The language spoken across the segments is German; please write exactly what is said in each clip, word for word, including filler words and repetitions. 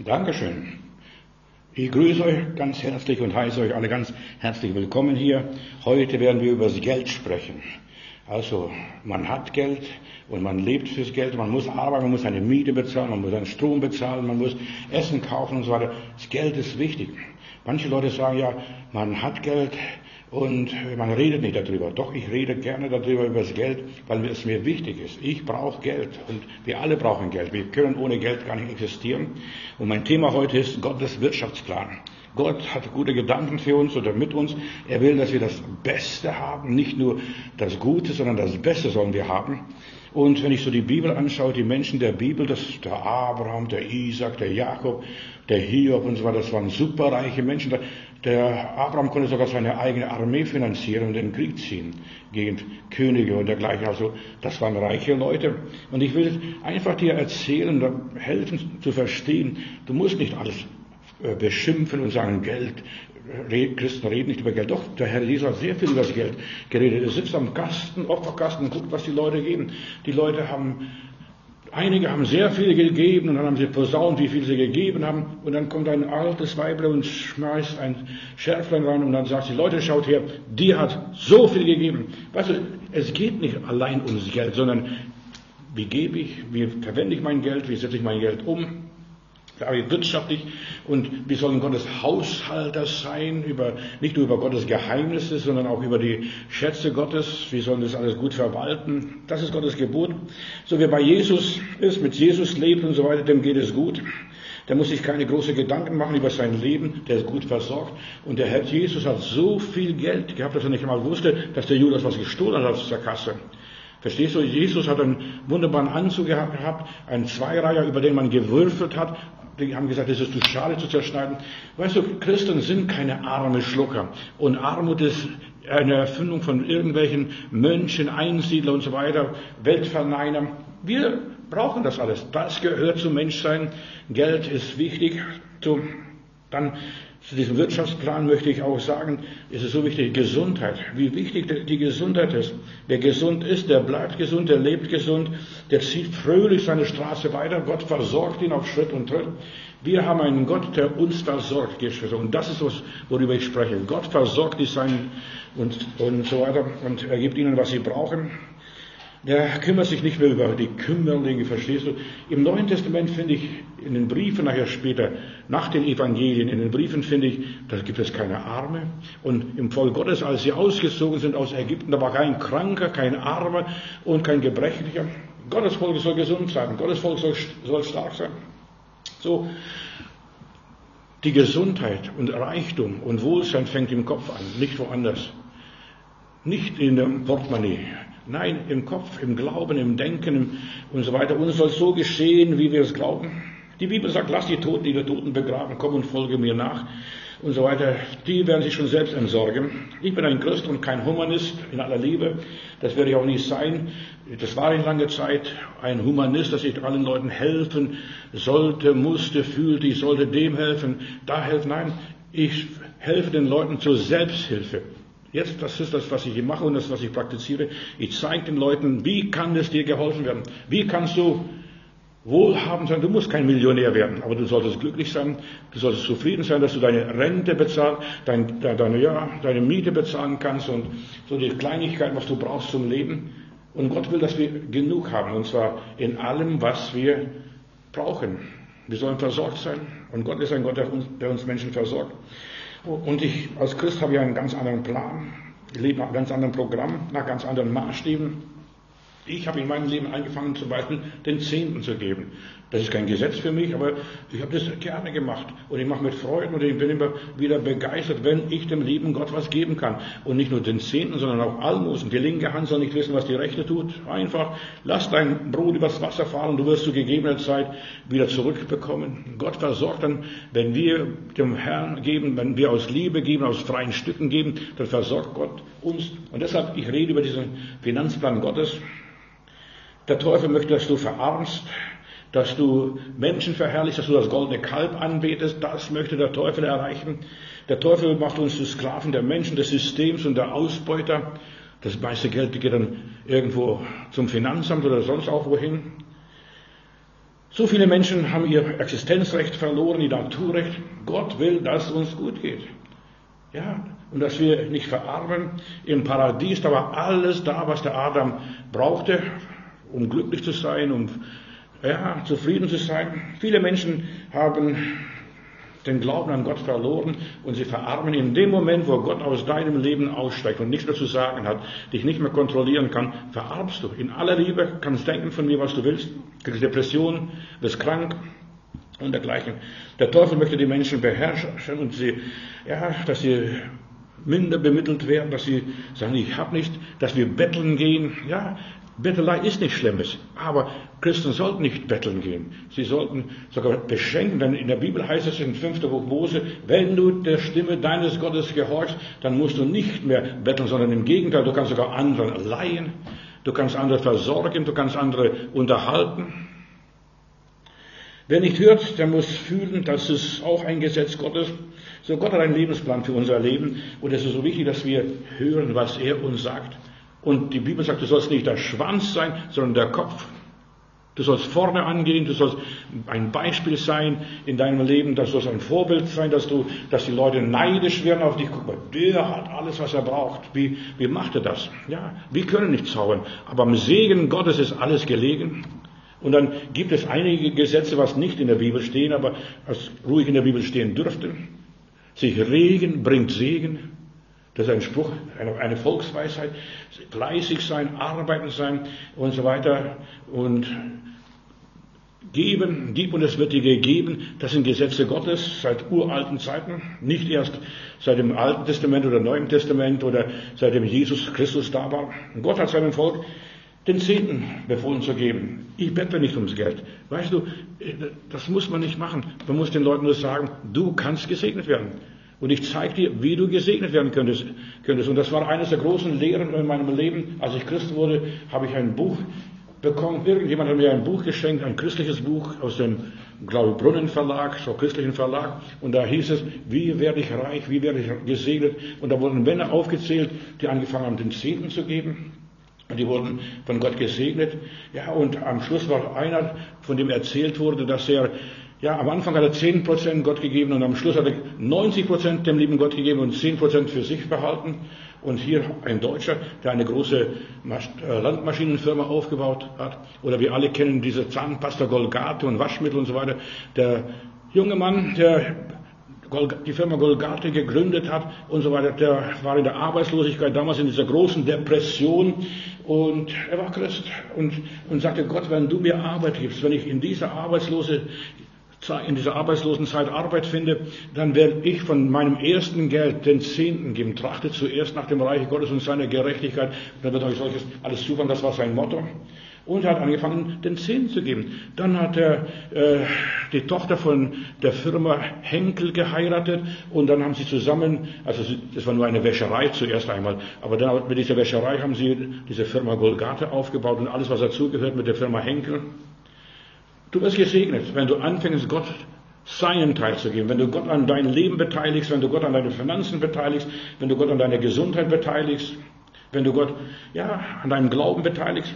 Dankeschön. Ich grüße euch ganz herzlich und heiße euch alle ganz herzlich willkommen hier. Heute werden wir über das Geld sprechen. Also, man hat Geld und man lebt fürs Geld. Man muss arbeiten, man muss seine Miete bezahlen, man muss seinen Strom bezahlen, man muss Essen kaufen und so weiter. Das Geld ist wichtig. Manche Leute sagen ja, man hat Geld und man redet nicht darüber. Doch, ich rede gerne darüber, über das Geld, weil es mir wichtig ist. Ich brauche Geld und wir alle brauchen Geld. Wir können ohne Geld gar nicht existieren. Und mein Thema heute ist Gottes Wirtschaftsplan. Gott hat gute Gedanken für uns oder mit uns. Er will, dass wir das Beste haben. Nicht nur das Gute, sondern das Beste sollen wir haben. Und wenn ich so die Bibel anschaue, die Menschen der Bibel, das der Abraham, der Isaac, der Jakob, der Hiob und so weiter, das waren superreiche Menschen. Der Abraham konnte sogar seine eigene Armee finanzieren und den Krieg ziehen gegen Könige und dergleichen. Also das waren reiche Leute. Und ich will einfach dir erzählen, helfen zu verstehen, du musst nicht alles beschimpfen und sagen, Geld, Christen reden nicht über Geld. Doch, der Herr Jesus hat sehr viel über das Geld geredet. Er sitzt am Kasten, Opferkasten und guckt, was die Leute geben. Die Leute haben, einige haben sehr viel gegeben und dann haben sie posaunt, wie viel sie gegeben haben. Und dann kommt ein altes Weible und schmeißt ein Schärflein rein und dann sagt sie, Leute, schaut her, die hat so viel gegeben. Weißt du, es geht nicht allein ums Geld, sondern wie gebe ich, wie verwende ich mein Geld, wie setze ich mein Geld um. Wirtschaftlich und wir sollen Gottes Haushalter sein, über, nicht nur über Gottes Geheimnisse, sondern auch über die Schätze Gottes. Wir sollen das alles gut verwalten. Das ist Gottes Gebot. So wie bei Jesus ist, mit Jesus lebt und so weiter, dem geht es gut. Der muss sich keine großen Gedanken machen über sein Leben, der ist gut versorgt. Und der Herr Jesus hat so viel Geld gehabt, dass er nicht einmal wusste, dass der Judas was gestohlen hat aus der Kasse. Verstehst du, Jesus hat einen wunderbaren Anzug gehabt, einen Zweireiher, über den man gewürfelt hat. Die haben gesagt, das ist zu schade zu zerschneiden. Weißt du, Christen sind keine arme Schlucker. Und Armut ist eine Erfindung von irgendwelchen Mönchen, Einsiedler und so weiter, Weltverneiner. Wir brauchen das alles. Das gehört zum Menschsein. Geld ist wichtig. So, dann zu diesem Wirtschaftsplan möchte ich auch sagen, ist es so wichtig, Gesundheit. Wie wichtig die Gesundheit ist. Wer gesund ist, der bleibt gesund, der lebt gesund, der zieht fröhlich seine Straße weiter. Gott versorgt ihn auf Schritt und Tritt. Wir haben einen Gott, der uns versorgt, Geschwister. Und das ist was, worüber ich spreche. Gott versorgt die Seinen und, und so weiter und er gibt ihnen, was sie brauchen. Der kümmert sich nicht mehr über die Kümmerlinge, verstehst du? Im Neuen Testament finde ich, in den Briefen nachher später, nach den Evangelien, in den Briefen finde ich, da gibt es keine Arme. Und im Volk Gottes, als sie ausgezogen sind aus Ägypten, da war kein Kranker, kein Armer und kein Gebrechlicher. Gottes Volk soll gesund sein, Gottes Volk soll, soll stark sein. So, die Gesundheit und Reichtum und Wohlstand fängt im Kopf an, nicht woanders. Nicht in dem Portemonnaie. Nein, im Kopf, im Glauben, im Denken und so weiter. Und es soll so geschehen, wie wir es glauben. Die Bibel sagt, lass die Toten, die die Toten begraben, komm und folge mir nach und so weiter. Die werden sich schon selbst entsorgen. Ich bin ein Christ und kein Humanist in aller Liebe. Das werde ich auch nicht sein. Das war in langer Zeit ein Humanist, dass ich allen Leuten helfen sollte, musste, fühlte, ich sollte dem helfen, da helfen. Nein, ich helfe den Leuten zur Selbsthilfe. Jetzt, das ist das, was ich hier mache und das, was ich praktiziere. Ich zeige den Leuten, wie kann es dir geholfen werden? Wie kannst du wohlhabend sein? Du musst kein Millionär werden, aber du solltest glücklich sein. Du solltest zufrieden sein, dass du deine Rente bezahlst, dein, deine, ja, deine Miete bezahlen kannst und so die Kleinigkeiten, was du brauchst zum Leben. Und Gott will, dass wir genug haben, und zwar in allem, was wir brauchen. Wir sollen versorgt sein und Gott ist ein Gott, der uns, der uns Menschen versorgt. Und ich als Christ habe ja einen ganz anderen Plan. Ich lebe nach einem ganz anderen Programm, nach ganz anderen Maßstäben. Ich habe in meinem Leben angefangen, zum Beispiel den Zehnten zu geben. Das ist kein Gesetz für mich, aber ich habe das gerne gemacht. Und ich mache mit Freuden und ich bin immer wieder begeistert, wenn ich dem lieben Gott was geben kann. Und nicht nur den Zehnten, sondern auch Almosen. Die linke Hand soll nicht wissen, was die rechte tut. Einfach, lass dein Brot übers Wasser fahren, du wirst zu gegebener Zeit wieder zurückbekommen. Gott versorgt dann, wenn wir dem Herrn geben, wenn wir aus Liebe geben, aus freien Stücken geben, dann versorgt Gott uns. Und deshalb, ich rede über diesen Finanzplan Gottes. Der Teufel möchte, dass du verarmst, dass du Menschen verherrlichst, dass du das goldene Kalb anbetest. Das möchte der Teufel erreichen. Der Teufel macht uns zu Sklaven der Menschen, des Systems und der Ausbeuter. Das meiste Geld geht dann irgendwo zum Finanzamt oder sonst auch wohin. So So viele Menschen haben ihr Existenzrecht verloren, ihr Naturrecht. Gott will, dass es uns gut geht. Ja, und dass wir nicht verarmen. Im Paradies, da war alles da, was der Adam brauchte, um glücklich zu sein, um ja, zufrieden zu sein. Viele Menschen haben den Glauben an Gott verloren und sie verarmen in dem Moment, wo Gott aus deinem Leben aussteigt und nichts mehr zu sagen hat, dich nicht mehr kontrollieren kann, verarmst du. In aller Liebe kannst denken von mir, was du willst, kriegst Depression, wirst krank und dergleichen. Der Teufel möchte die Menschen beherrschen und sie, ja, dass sie minder bemittelt werden, dass sie sagen, ich habe nicht, dass wir betteln gehen, ja. Bettelei ist nichts Schlimmes, aber Christen sollten nicht betteln gehen. Sie sollten sogar beschenken, denn in der Bibel heißt es in fünften Buch Mose, wenn du der Stimme deines Gottes gehorchst, dann musst du nicht mehr betteln, sondern im Gegenteil, du kannst sogar anderen leihen, du kannst andere versorgen, du kannst andere unterhalten. Wer nicht hört, der muss fühlen, das ist auch ein Gesetz Gottes. So, Gott hat einen Lebensplan für unser Leben und es ist so wichtig, dass wir hören, was er uns sagt. Und die Bibel sagt, du sollst nicht der Schwanz sein, sondern der Kopf. Du sollst vorne angehen, du sollst ein Beispiel sein in deinem Leben, du sollst ein Vorbild sein, dass du, dass die Leute neidisch werden auf dich. Guck mal, der hat alles, was er braucht. Wie, wie macht er das? Ja, wir können nicht zaubern, aber am Segen Gottes ist alles gelegen. Und dann gibt es einige Gesetze, was nicht in der Bibel stehen, aber was ruhig in der Bibel stehen dürfte. Sich regen bringt Segen. Das ist ein Spruch, eine, eine Volksweisheit. Fleißig sein, arbeiten sein und so weiter. Und geben, gib und es wird dir gegeben. Das sind Gesetze Gottes seit uralten Zeiten. Nicht erst seit dem Alten Testament oder Neuen Testament oder seitdem Jesus Christus da war. Und Gott hat seinem Volk den Zehnten befohlen zu geben. Ich bettle nicht ums Geld. Weißt du, das muss man nicht machen. Man muss den Leuten nur sagen, du kannst gesegnet werden. Und ich zeige dir, wie du gesegnet werden könntest, könntest. Und das war eines der großen Lehren in meinem Leben. Als ich Christ wurde, habe ich ein Buch bekommen. Irgendjemand hat mir ein Buch geschenkt, ein christliches Buch aus dem, glaube ich, Brunnen Verlag, so christlichen Verlag. Und da hieß es, wie werde ich reich, wie werde ich gesegnet. Und da wurden Männer aufgezählt, die angefangen haben, den Zehnten zu geben. Und die wurden von Gott gesegnet. Ja, und am Schluss war einer, von dem erzählt wurde, dass er Ja, am Anfang hat er zehn Prozent Gott gegeben und am Schluss hat er neunzig Prozent dem lieben Gott gegeben und zehn Prozent für sich behalten. Und hier ein Deutscher, der eine große Landmaschinenfirma aufgebaut hat. Oder wir alle kennen diese Zahnpasta Golgate und Waschmittel und so weiter. Der junge Mann, der die Firma Golgate gegründet hat und so weiter, der war in der Arbeitslosigkeit, damals in dieser großen Depression und er war Christ und, und sagte, Gott, wenn du mir Arbeit gibst, wenn ich in dieser Arbeitslose in dieser arbeitslosen Zeit Arbeit finde, dann werde ich von meinem ersten Geld den Zehnten geben. Trachtet zuerst nach dem Reich Gottes und seiner Gerechtigkeit, und dann wird euch solches alles zufallen. Das war sein Motto. Und er hat angefangen, den Zehnten zu geben. Dann hat er äh, die Tochter von der Firma Henkel geheiratet und dann haben sie zusammen, also das war nur eine Wäscherei zuerst einmal, aber dann mit dieser Wäscherei haben sie diese Firma Golgate aufgebaut und alles, was dazugehört mit der Firma Henkel. Du wirst gesegnet, wenn du anfängst, Gott seinen Teil zu geben, wenn du Gott an dein Leben beteiligst, wenn du Gott an deine Finanzen beteiligst, wenn du Gott an deiner Gesundheit beteiligst, wenn du Gott ja, an deinem Glauben beteiligst.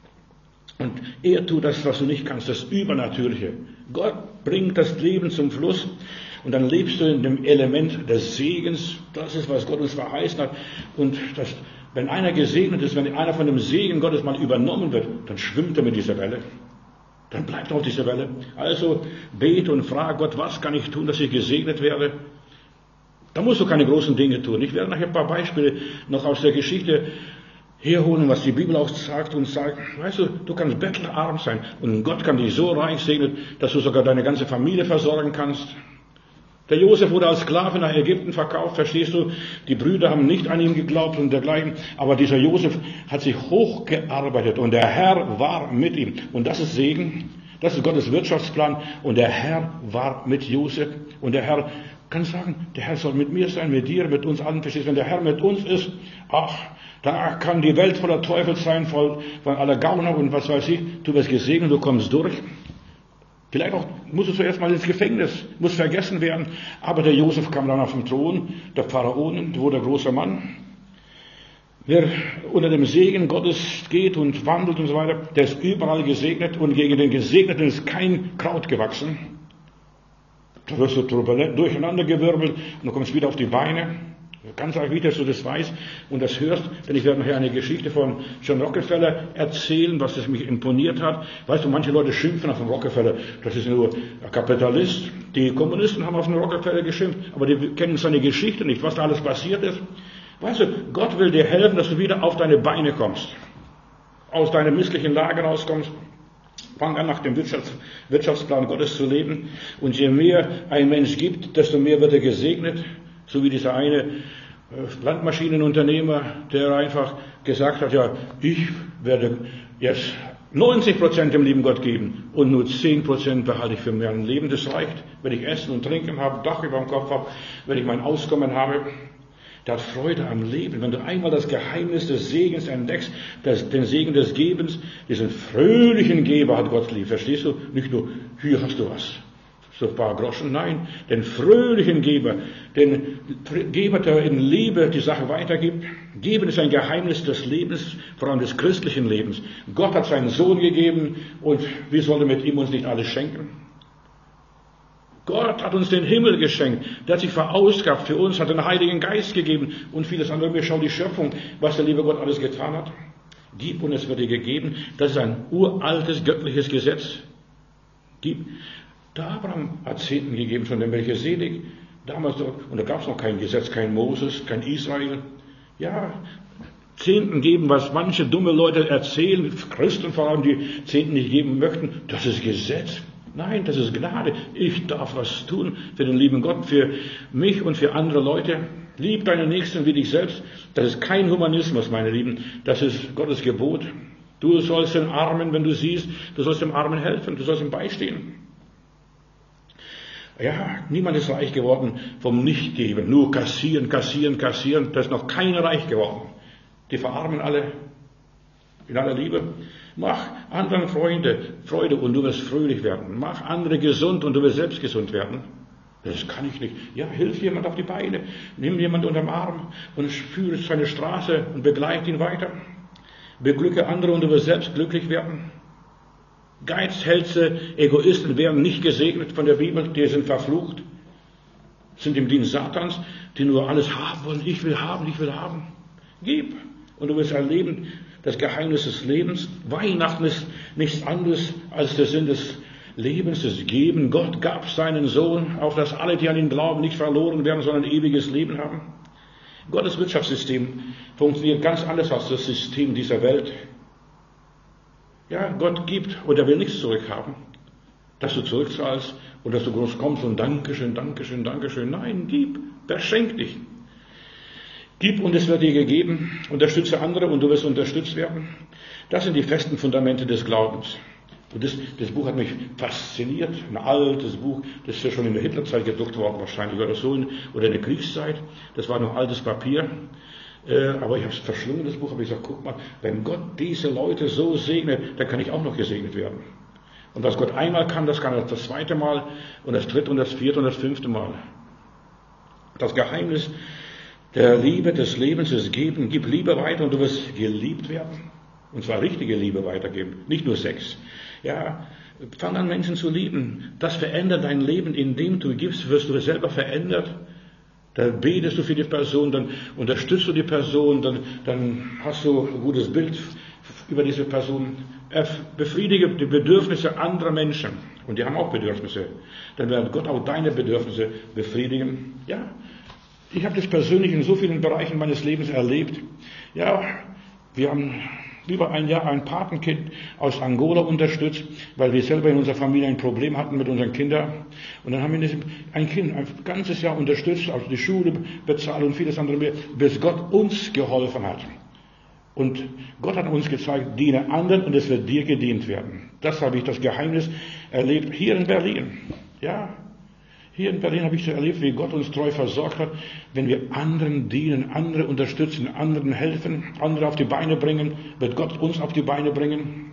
Und er tut das, was du nicht kannst, das Übernatürliche. Gott bringt das Leben zum Fluss und dann lebst du in dem Element des Segens. Das ist, was Gott uns verheißen hat. Und das, wenn einer gesegnet ist, wenn einer von dem Segen Gottes mal übernommen wird, dann schwimmt er mit dieser Welle. Dann bleibt er auf dieser Welle. Also bete und frage Gott, was kann ich tun, dass ich gesegnet werde? Da musst du keine großen Dinge tun. Ich werde nachher ein paar Beispiele noch aus der Geschichte herholen, was die Bibel auch sagt und sagt, weißt du, du kannst bettelarm sein und Gott kann dich so reich segnen, dass du sogar deine ganze Familie versorgen kannst. Der Josef wurde als Sklave nach Ägypten verkauft, verstehst du? Die Brüder haben nicht an ihn geglaubt und dergleichen, aber dieser Josef hat sich hochgearbeitet und der Herr war mit ihm. Und das ist Segen, das ist Gottes Wirtschaftsplan und der Herr war mit Josef und der Herr kann sagen, der Herr soll mit mir sein, mit dir, mit uns allen, verstehst du? Wenn der Herr mit uns ist, ach, da kann die Welt voller Teufel sein, voll von aller Gauner und was weiß ich, du wirst gesegnet, du kommst durch. Vielleicht auch musst du zuerst mal ins Gefängnis, muss vergessen werden. Aber der Josef kam dann auf den Thron, der Pharaonen, wurde ein großer Mann. Wer unter dem Segen Gottes geht und wandelt und so weiter, der ist überall gesegnet und gegen den Gesegneten ist kein Kraut gewachsen. Da wirst du turbulent durcheinandergewirbelt und du kommst wieder auf die Beine. Ganz wichtig, dass du das weißt und das hörst, denn ich werde nachher eine Geschichte von John Rockefeller erzählen, was das mich imponiert hat. Weißt du, manche Leute schimpfen auf den Rockefeller, das ist nur ein Kapitalist. Die Kommunisten haben auf den Rockefeller geschimpft, aber die kennen seine Geschichte nicht, was da alles passiert ist. Weißt du, Gott will dir helfen, dass du wieder auf deine Beine kommst, aus deiner misslichen Lage rauskommst. Fang an, nach dem Wirtschafts- Wirtschaftsplan Gottes zu leben. Und je mehr ein Mensch gibt, desto mehr wird er gesegnet. So wie dieser eine Landmaschinenunternehmer, der einfach gesagt hat, ja, ich werde jetzt neunzig Prozent dem lieben Gott geben und nur zehn Prozent behalte ich für mein Leben. Das reicht, wenn ich Essen und Trinken habe, Dach über dem Kopf habe, wenn ich mein Auskommen habe. Der hat Freude am Leben. Wenn du einmal das Geheimnis des Segens entdeckst, das, den Segen des Gebens, diesen fröhlichen Geber hat Gott lieb. Verstehst du? Nicht nur, hier hast du was. So ein paar Groschen, nein, den fröhlichen Geber, den Geber, der in Liebe die Sache weitergibt. Geben ist ein Geheimnis des Lebens, vor allem des christlichen Lebens. Gott hat seinen Sohn gegeben und wir sollen mit ihm uns nicht alles schenken. Gott hat uns den Himmel geschenkt, der hat sich verausgabt für uns, hat den Heiligen Geist gegeben und vieles andere. Wir schauen die Schöpfung, was der liebe Gott alles getan hat. Gib und es wird dir gegeben. Das ist ein uraltes göttliches Gesetz. Gib. Der Abraham hat Zehnten gegeben von dem Melchisedek. Damals, und da gab es noch kein Gesetz, kein Moses, kein Israel. Ja, Zehnten geben, was manche dumme Leute erzählen, Christen vor allem, die Zehnten nicht geben möchten, das ist Gesetz. Nein, das ist Gnade. Ich darf was tun für den lieben Gott, für mich und für andere Leute. Lieb deinen Nächsten wie dich selbst. Das ist kein Humanismus, meine Lieben. Das ist Gottes Gebot. Du sollst den Armen, wenn du siehst, du sollst dem Armen helfen, du sollst ihm beistehen. Ja, niemand ist reich geworden vom Nichtgeben. Nur kassieren, kassieren, kassieren. Da ist noch keiner reich geworden. Die verarmen alle in aller Liebe. Mach anderen Freunde Freude und du wirst fröhlich werden. Mach andere gesund und du wirst selbst gesund werden. Das kann ich nicht. Ja, hilf jemand auf die Beine. Nimm jemand unterm Arm und führe seine Straße und begleite ihn weiter. Beglücke andere und du wirst selbst glücklich werden. Geizhälse, Egoisten werden nicht gesegnet von der Bibel, die sind verflucht, sind im Dienst Satans, die nur alles haben wollen. Ich will haben, ich will haben. Gib und du wirst erleben, das Geheimnis des Lebens. Weihnachten ist nichts anderes als der Sinn des Lebens, des Geben. Gott gab seinen Sohn, auf dass alle, die an ihn glauben, nicht verloren werden, sondern ewiges Leben haben. Gottes Wirtschaftssystem funktioniert ganz anders als das System dieser Welt. Ja, Gott gibt und er will nichts zurückhaben. Dass du zurückzahlst und dass du groß kommst und Dankeschön, Dankeschön, Dankeschön. Nein, gib, verschenk dich. Gib und es wird dir gegeben. Unterstütze andere und du wirst unterstützt werden. Das sind die festen Fundamente des Glaubens. Und das, das Buch hat mich fasziniert. Ein altes Buch, das ist ja schon in der Hitlerzeit gedruckt worden wahrscheinlich oder so, oder in der Kriegszeit. Das war noch altes Papier. Aber ich habe es verschlungen, das Buch, habe ich gesagt, guck mal, wenn Gott diese Leute so segnet, dann kann ich auch noch gesegnet werden. Und was Gott einmal kann, das kann er das zweite Mal und das dritte und das vierte und das fünfte Mal. Das Geheimnis der Liebe des Lebens ist geben. Gib Liebe weiter und du wirst geliebt werden. Und zwar richtige Liebe weitergeben, nicht nur Sex. Ja, fang an, Menschen zu lieben. Das verändert dein Leben, indem du gibst, wirst du selber verändert. Dann betest du für die Person, dann unterstützt du die Person, dann, dann hast du ein gutes Bild über diese Person. Befriedige die Bedürfnisse anderer Menschen. Und die haben auch Bedürfnisse. Dann wird Gott auch deine Bedürfnisse befriedigen. Ja, ich habe das persönlich in so vielen Bereichen meines Lebens erlebt. Ja, wir haben über ein Jahr ein Patenkind aus Angola unterstützt, weil wir selber in unserer Familie ein Problem hatten mit unseren Kindern. Und dann haben wir ein Kind ein ganzes Jahr unterstützt, also die Schule bezahlt und vieles andere mehr, bis Gott uns geholfen hat. Und Gott hat uns gezeigt, diene anderen und es wird dir gedient werden. Das habe ich das Geheimnis erlebt hier in Berlin. Ja, hier in Berlin habe ich so erlebt, wie Gott uns treu versorgt hat, wenn wir anderen dienen, andere unterstützen, anderen helfen, andere auf die Beine bringen, wird Gott uns auf die Beine bringen.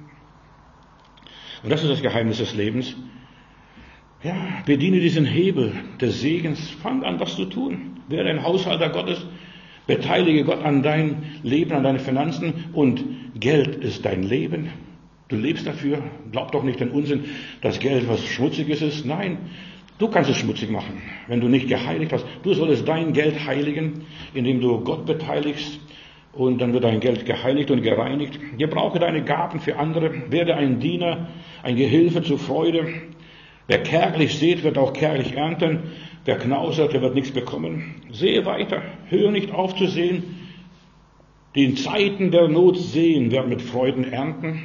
Und das ist das Geheimnis des Lebens. Ja, bediene diesen Hebel des Segens, fang an, was zu tun. Werde ein Haushalter Gottes, Beteilige Gott an dein Leben, an deine Finanzen und Geld ist dein Leben. Du lebst dafür. Glaub doch nicht den Unsinn, dass Geld was Schmutziges ist. Nein, du kannst es schmutzig machen, wenn du nicht geheiligt hast. Du solltest dein Geld heiligen, indem du Gott beteiligst. Und dann wird dein Geld geheiligt und gereinigt. Gebrauche deine Gaben für andere. Werde ein Diener, ein Gehilfe zur Freude. Wer kärglich sät, wird auch kärglich ernten. Wer knausert, der wird nichts bekommen. Sehe weiter. Hör nicht auf zu sehen. Die in Zeiten der Not sehen, werden mit Freuden ernten.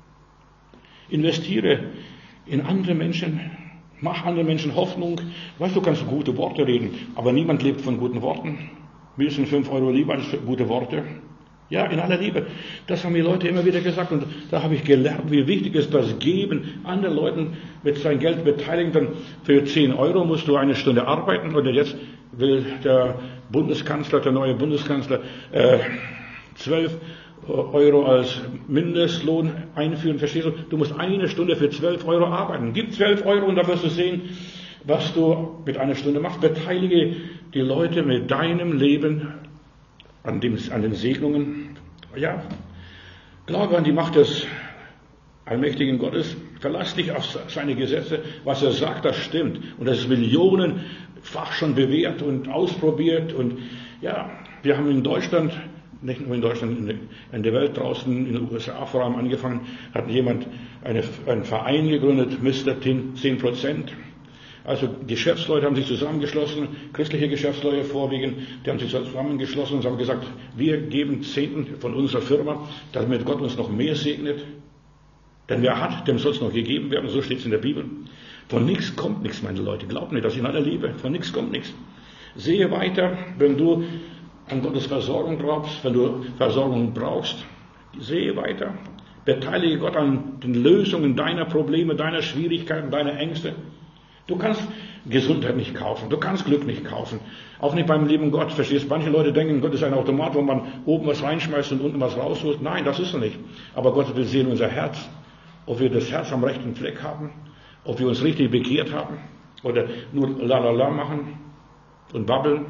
Investiere in andere Menschen. Mach anderen Menschen Hoffnung. Weißt du, kannst gute Worte reden, aber niemand lebt von guten Worten. Mir sind fünf Euro lieber als gute Worte. Ja, in aller Liebe. Das haben die Leute immer wieder gesagt. Und da habe ich gelernt, wie wichtig ist das Geben, anderen Leuten mit seinem Geld beteiligen. Dann für zehn Euro musst du eine Stunde arbeiten. Oder jetzt will der Bundeskanzler, der neue Bundeskanzler, äh, zwölf Euro als Mindestlohn einführen. Verstehst du? Du musst eine Stunde für zwölf Euro arbeiten. Gib zwölf Euro und dann wirst du sehen, was du mit einer Stunde machst. Beteilige die Leute mit deinem Leben an, dem, an den Segnungen. Ja, glaube an die Macht des allmächtigen Gottes. Verlass dich auf seine Gesetze. Was er sagt, das stimmt. Und das ist millionenfach schon bewährt und ausprobiert. Und ja, wir haben in Deutschland, nicht nur in Deutschland, in der Welt draußen, in den U S A vor allem angefangen, hat jemand eine, einen Verein gegründet, Mister zehn Prozent. Also Geschäftsleute haben sich zusammengeschlossen, christliche Geschäftsleute vorwiegend, die haben sich zusammengeschlossen und haben gesagt, wir geben Zehnten von unserer Firma, damit Gott uns noch mehr segnet. Denn wer hat, dem soll es noch gegeben werden, so steht es in der Bibel. Von nichts kommt nichts, meine Leute, glaubt mir das in aller Liebe, von nichts kommt nichts. Sehe weiter, wenn du an Gottes Versorgung glaubst, wenn du Versorgung brauchst, sehe weiter. Beteilige Gott an den Lösungen deiner Probleme, deiner Schwierigkeiten, deiner Ängste. Du kannst Gesundheit nicht kaufen, du kannst Glück nicht kaufen, auch nicht beim lieben Gott, verstehst? Manche Leute denken, Gott ist ein Automat, wo man oben was reinschmeißt und unten was rausholt. Nein, das ist er nicht. Aber Gott will sehen unser Herz, ob wir das Herz am rechten Fleck haben, ob wir uns richtig bekehrt haben oder nur la la la machen und babbeln.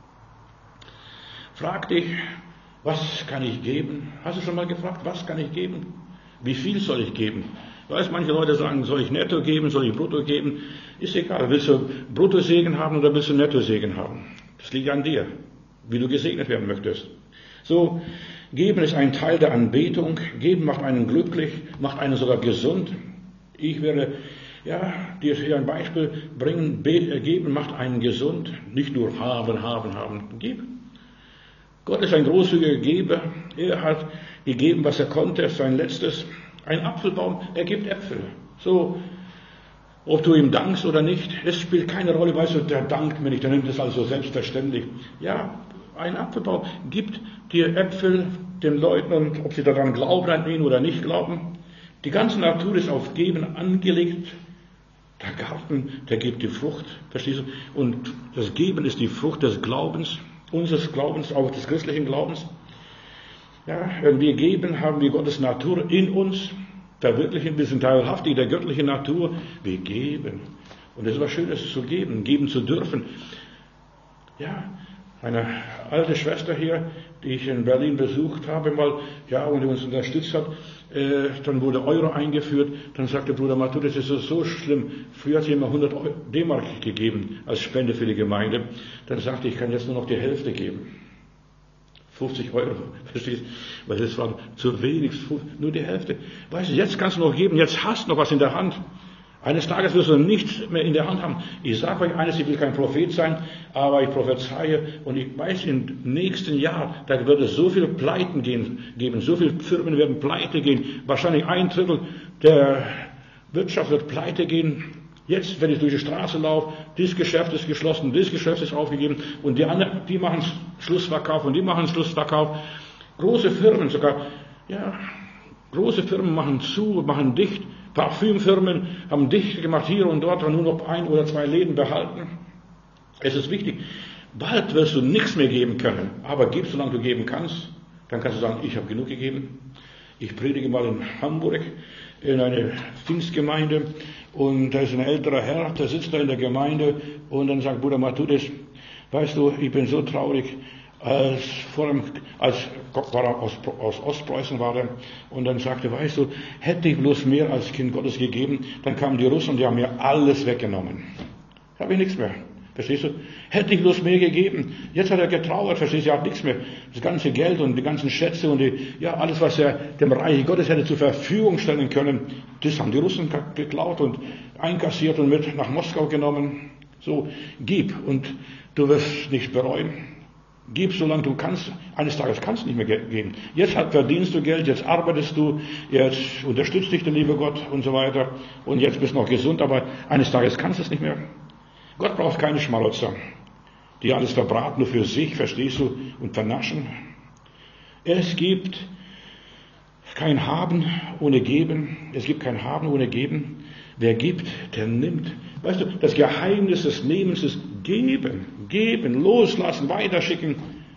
Frag dich, was kann ich geben? Hast du schon mal gefragt, was kann ich geben? Wie viel soll ich geben? Ich weiß, manche Leute sagen, soll ich netto geben, soll ich brutto geben? Ist egal. Willst du Bruttosegen haben oder willst du Nettosegen haben? Das liegt an dir, wie du gesegnet werden möchtest. So, geben ist ein Teil der Anbetung. Geben macht einen glücklich, macht einen sogar gesund. Ich werde ja, dir hier ein Beispiel bringen. Geben macht einen gesund. Nicht nur haben, haben, haben. Geben. Gott ist ein großzügiger Geber. Er hat gegeben, was er konnte, sein Letztes. Ein Apfelbaum, er gibt Äpfel. So, ob du ihm dankst oder nicht, es spielt keine Rolle, weißt du, der dankt mir nicht, der nimmt es also selbstverständlich. Ja, ein Apfelbaum gibt dir Äpfel den Leuten und ob sie daran glauben an ihn oder nicht glauben. Die ganze Natur ist auf Geben angelegt. Der Garten, der gibt die Frucht, verstehst du? Und das Geben ist die Frucht des Glaubens, unseres Glaubens, auch des christlichen Glaubens. Ja, wenn wir geben, haben wir Gottes Natur in uns, verwirklichen, wir sind teilhaftig der göttlichen Natur, wir geben. Und es ist was Schönes zu geben, geben zu dürfen. Ja, eine alte Schwester hier, die ich in Berlin besucht habe mal, ja, und die uns unterstützt hat, äh, dann wurde Euro eingeführt, dann sagte Bruder Matthieu, das ist so, so schlimm, früher hat sie immer hundert D-Mark gegeben als Spende für die Gemeinde, dann sagte ich, ich kann jetzt nur noch die Hälfte geben. fünfzig Euro, verstehst du? Weil das war zu wenig, nur die Hälfte. Weißt du, jetzt kannst du noch geben, jetzt hast du noch was in der Hand. Eines Tages wirst du nichts mehr in der Hand haben. Ich sage euch eines, ich will kein Prophet sein, aber ich prophezeie und ich weiß, im nächsten Jahr, da wird es so viele Pleiten gehen, geben, so viele Firmen werden pleite gehen, wahrscheinlich ein Drittel der Wirtschaft wird pleite gehen. Jetzt, wenn ich durch die Straße laufe, dieses Geschäft ist geschlossen, dieses Geschäft ist aufgegeben und die anderen, die machen Schlussverkauf und die machen Schlussverkauf. Große Firmen sogar, ja, große Firmen machen zu, machen dicht. Parfümfirmen haben dicht gemacht hier und dort und nur noch ein oder zwei Läden behalten. Es ist wichtig. Bald wirst du nichts mehr geben können, aber gib, solange du geben kannst. Dann kannst du sagen, ich habe genug gegeben. Ich predige mal in Hamburg in eine Pfingstgemeinde und da ist ein älterer Herr, der sitzt da in der Gemeinde und dann sagt Bruder Matthäus, weißt du, ich bin so traurig, als, vor dem, als war er aus, aus Ostpreußen war er, und dann sagte, weißt du, hätte ich bloß mehr als Kind Gottes gegeben, dann kamen die Russen und die haben mir alles weggenommen. Da habe ich nichts mehr. Verstehst du? Hätte ich bloß mehr gegeben. Jetzt hat er getrauert, verstehst du? Er hat nichts mehr. Das ganze Geld und die ganzen Schätze und die, ja, alles, was er dem Reich Gottes hätte zur Verfügung stellen können, das haben die Russen geklaut und einkassiert und mit nach Moskau genommen. So, gib und du wirst nicht bereuen. Gib, solange du kannst. Eines Tages kannst du nicht mehr geben. Jetzt verdienst du Geld, jetzt arbeitest du, jetzt unterstützt dich der liebe Gott und so weiter. Und jetzt bist du noch gesund, aber eines Tages kannst du es nicht mehr. Gott braucht keine Schmarotzer, die alles verbraten, nur für sich, verstehst du, und vernaschen. Es gibt kein Haben ohne Geben. Es gibt kein Haben ohne Geben. Wer gibt, der nimmt. Weißt du, das Geheimnis des Nehmens ist geben, geben, loslassen, weiterschicken,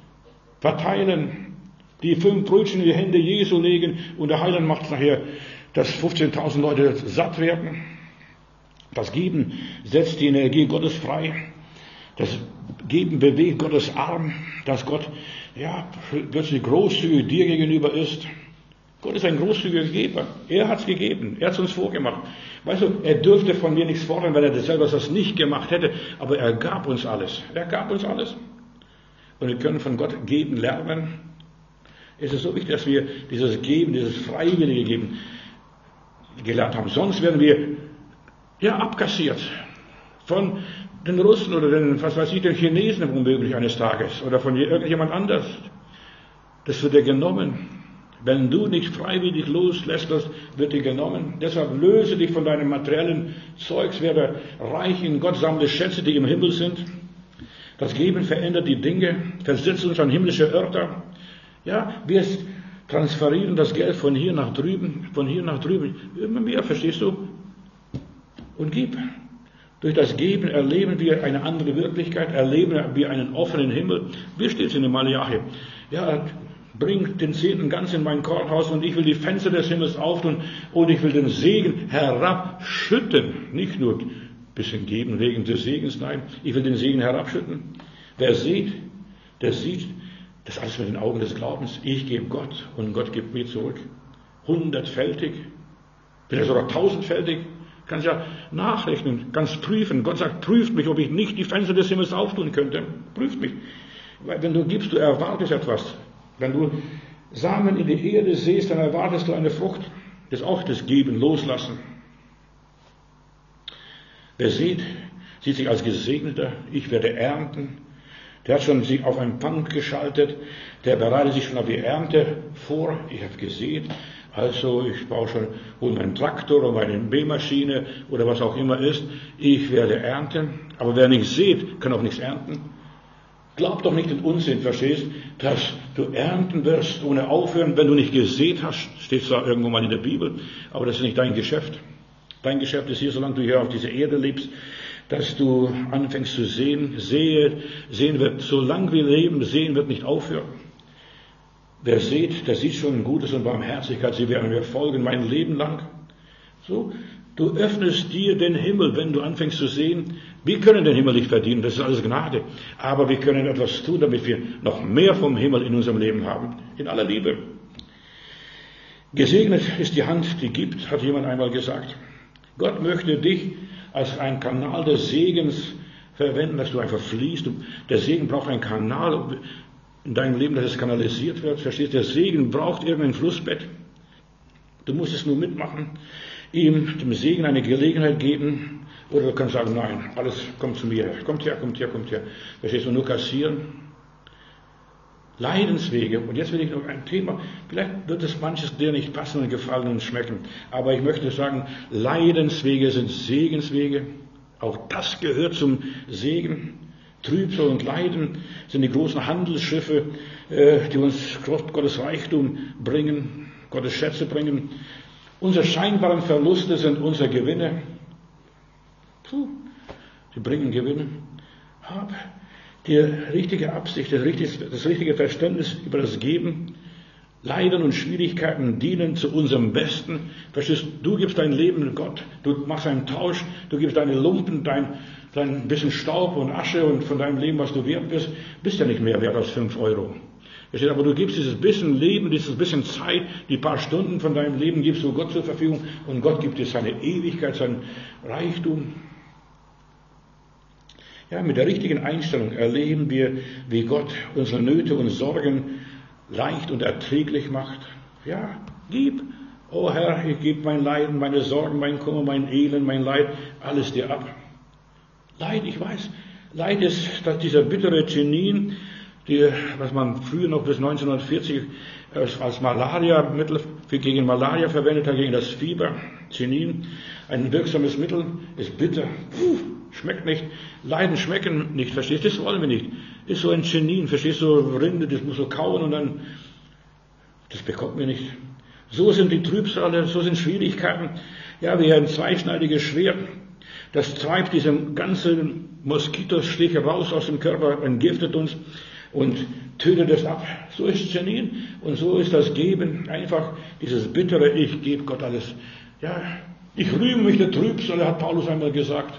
verteilen, die fünf Brötchen in die Hände Jesu legen und der Heiland macht es nachher, dass fünfzehntausend Leute satt werden. Das Geben setzt die Energie Gottes frei. Das Geben bewegt Gottes Arm, dass Gott ja plötzlich großzügig dir gegenüber ist. Gott ist ein großzügiger Geber. Er hat es gegeben. Er hat es uns vorgemacht. Weißt du, er dürfte von mir nichts fordern, weil er das selber das nicht gemacht hätte. Aber er gab uns alles. Er gab uns alles. Und wir können von Gott geben lernen. Es ist so wichtig, dass wir dieses Geben, dieses freiwillige Geben gelernt haben. Sonst werden wir ja abkassiert von den Russen oder den, was weiß ich, den Chinesen womöglich eines Tages oder von irgendjemand anders. Das wird dir genommen. Wenn du nicht freiwillig loslässt, das wird dir genommen. Deshalb löse dich von deinem materiellen Zeugs, werde reich in Gott, sammle Schätze, die im Himmel sind. Das Geben verändert die Dinge, versetzt uns an himmlische Örter. Ja, wir transferieren das Geld von hier nach drüben, von hier nach drüben. Immer mehr, verstehst du? Und gib. Durch das Geben erleben wir eine andere Wirklichkeit, erleben wir einen offenen Himmel. Wie steht es in dem Malachi? Ja, bring den Zehnten ganz in mein Kornhaus und ich will die Fenster des Himmels auftun und ich will den Segen herabschütten. Nicht nur ein bisschen geben wegen des Segens, nein, ich will den Segen herabschütten. Wer sieht, der sieht das alles mit den Augen des Glaubens. Ich gebe Gott und Gott gibt mir zurück. Hundertfältig, vielleicht sogar tausendfältig. Kannst ja nachrechnen, kannst prüfen. Gott sagt, prüft mich, ob ich nicht die Fenster des Himmels auftun könnte. Prüft mich. Weil wenn du gibst, du erwartest etwas. Wenn du Samen in die Erde säst, dann erwartest du eine Frucht. Das ist auch das Geben, Loslassen. Wer sieht, sieht sich als Gesegneter. Ich werde ernten. Der hat schon sich auf einen Fang geschaltet. Der bereitet sich schon auf die Ernte vor. Ich habe gesät. Also ich baue schon, hole meinen Traktor oder meine Mähmaschine oder was auch immer ist. Ich werde ernten. Aber wer nicht sieht, kann auch nichts ernten. Glaub doch nicht den Unsinn, verstehst, dass du ernten wirst ohne aufhören, wenn du nicht gesät hast. Steht zwar irgendwo mal in der Bibel, aber das ist nicht dein Geschäft. Dein Geschäft ist hier, solange du hier auf dieser Erde lebst, dass du anfängst zu sehen. Sehe, sehen wird, solange wir leben, sehen wird nicht aufhören. Wer sieht, der sieht schon Gutes und Barmherzigkeit, sie werden mir folgen mein Leben lang. So, du öffnest dir den Himmel, wenn du anfängst zu sehen. Wir können den Himmel nicht verdienen, das ist alles Gnade. Aber wir können etwas tun, damit wir noch mehr vom Himmel in unserem Leben haben. In aller Liebe. Gesegnet ist die Hand, die gibt, hat jemand einmal gesagt. Gott möchte dich als ein Kanal des Segens verwenden, dass du einfach fließt. Der Segen braucht einen Kanal in deinem Leben, dass es kanalisiert wird. Verstehst du? Der Segen braucht irgendein Flussbett. Du musst es nur mitmachen, ihm, dem Segen, eine Gelegenheit geben. Oder du kannst sagen, nein, alles kommt zu mir. Kommt her, kommt her, kommt her. Verstehst du? Nur kassieren. Leidenswege. Und jetzt will ich noch ein Thema. Vielleicht wird es manches dir nicht passen und gefallen und schmecken. Aber ich möchte sagen, Leidenswege sind Segenswege. Auch das gehört zum Segen. Trübsal und Leiden sind die großen Handelsschiffe, die uns Gottes Reichtum bringen, Gottes Schätze bringen. Unsere scheinbaren Verluste sind unsere Gewinne. Puh, sie bringen Gewinne. Aber die richtige Absicht, das richtige, das richtige Verständnis über das Geben Leiden und Schwierigkeiten dienen zu unserem Besten. Verstehst du? Du gibst dein Leben Gott, du machst einen Tausch, du gibst deine Lumpen, dein, dein bisschen Staub und Asche und von deinem Leben, was du wert bist, bist ja nicht mehr wert als fünf Euro. Verstehst du? Aber du gibst dieses bisschen Leben, dieses bisschen Zeit, die paar Stunden von deinem Leben gibst du Gott zur Verfügung und Gott gibt dir seine Ewigkeit, seinen Reichtum. Ja, mit der richtigen Einstellung erleben wir, wie Gott unsere Nöte und Sorgen leicht und erträglich macht. Ja, gib. Oh Herr, ich gebe mein Leiden, meine Sorgen, mein Kummer, mein Elend, mein Leid, alles dir ab. Leid, ich weiß, Leid ist dieser bittere Chinin, die, was man früher noch bis neunzehnhundertvierzig als Malaria-Mittel gegen Malaria verwendet hat, gegen das Fieber. Chinin, ein wirksames Mittel, ist bitter. Puh, schmeckt nicht. Leiden schmecken nicht, verstehst du? Das wollen wir nicht. Ist so ein Chinin, verstehst du? Rinde, das muss so kauen und dann, das bekommt mir nicht. So sind die Trübsale, so sind Schwierigkeiten. Ja, wie ein zweischneidiges Schwert. Das treibt diese ganzen Moskitostiche raus aus dem Körper, entgiftet uns und tötet es ab. So ist Chinin und so ist das Geben. Einfach dieses bittere, ich gebe Gott alles. Ja, ich rühme mich der Trübsale, hat Paulus einmal gesagt.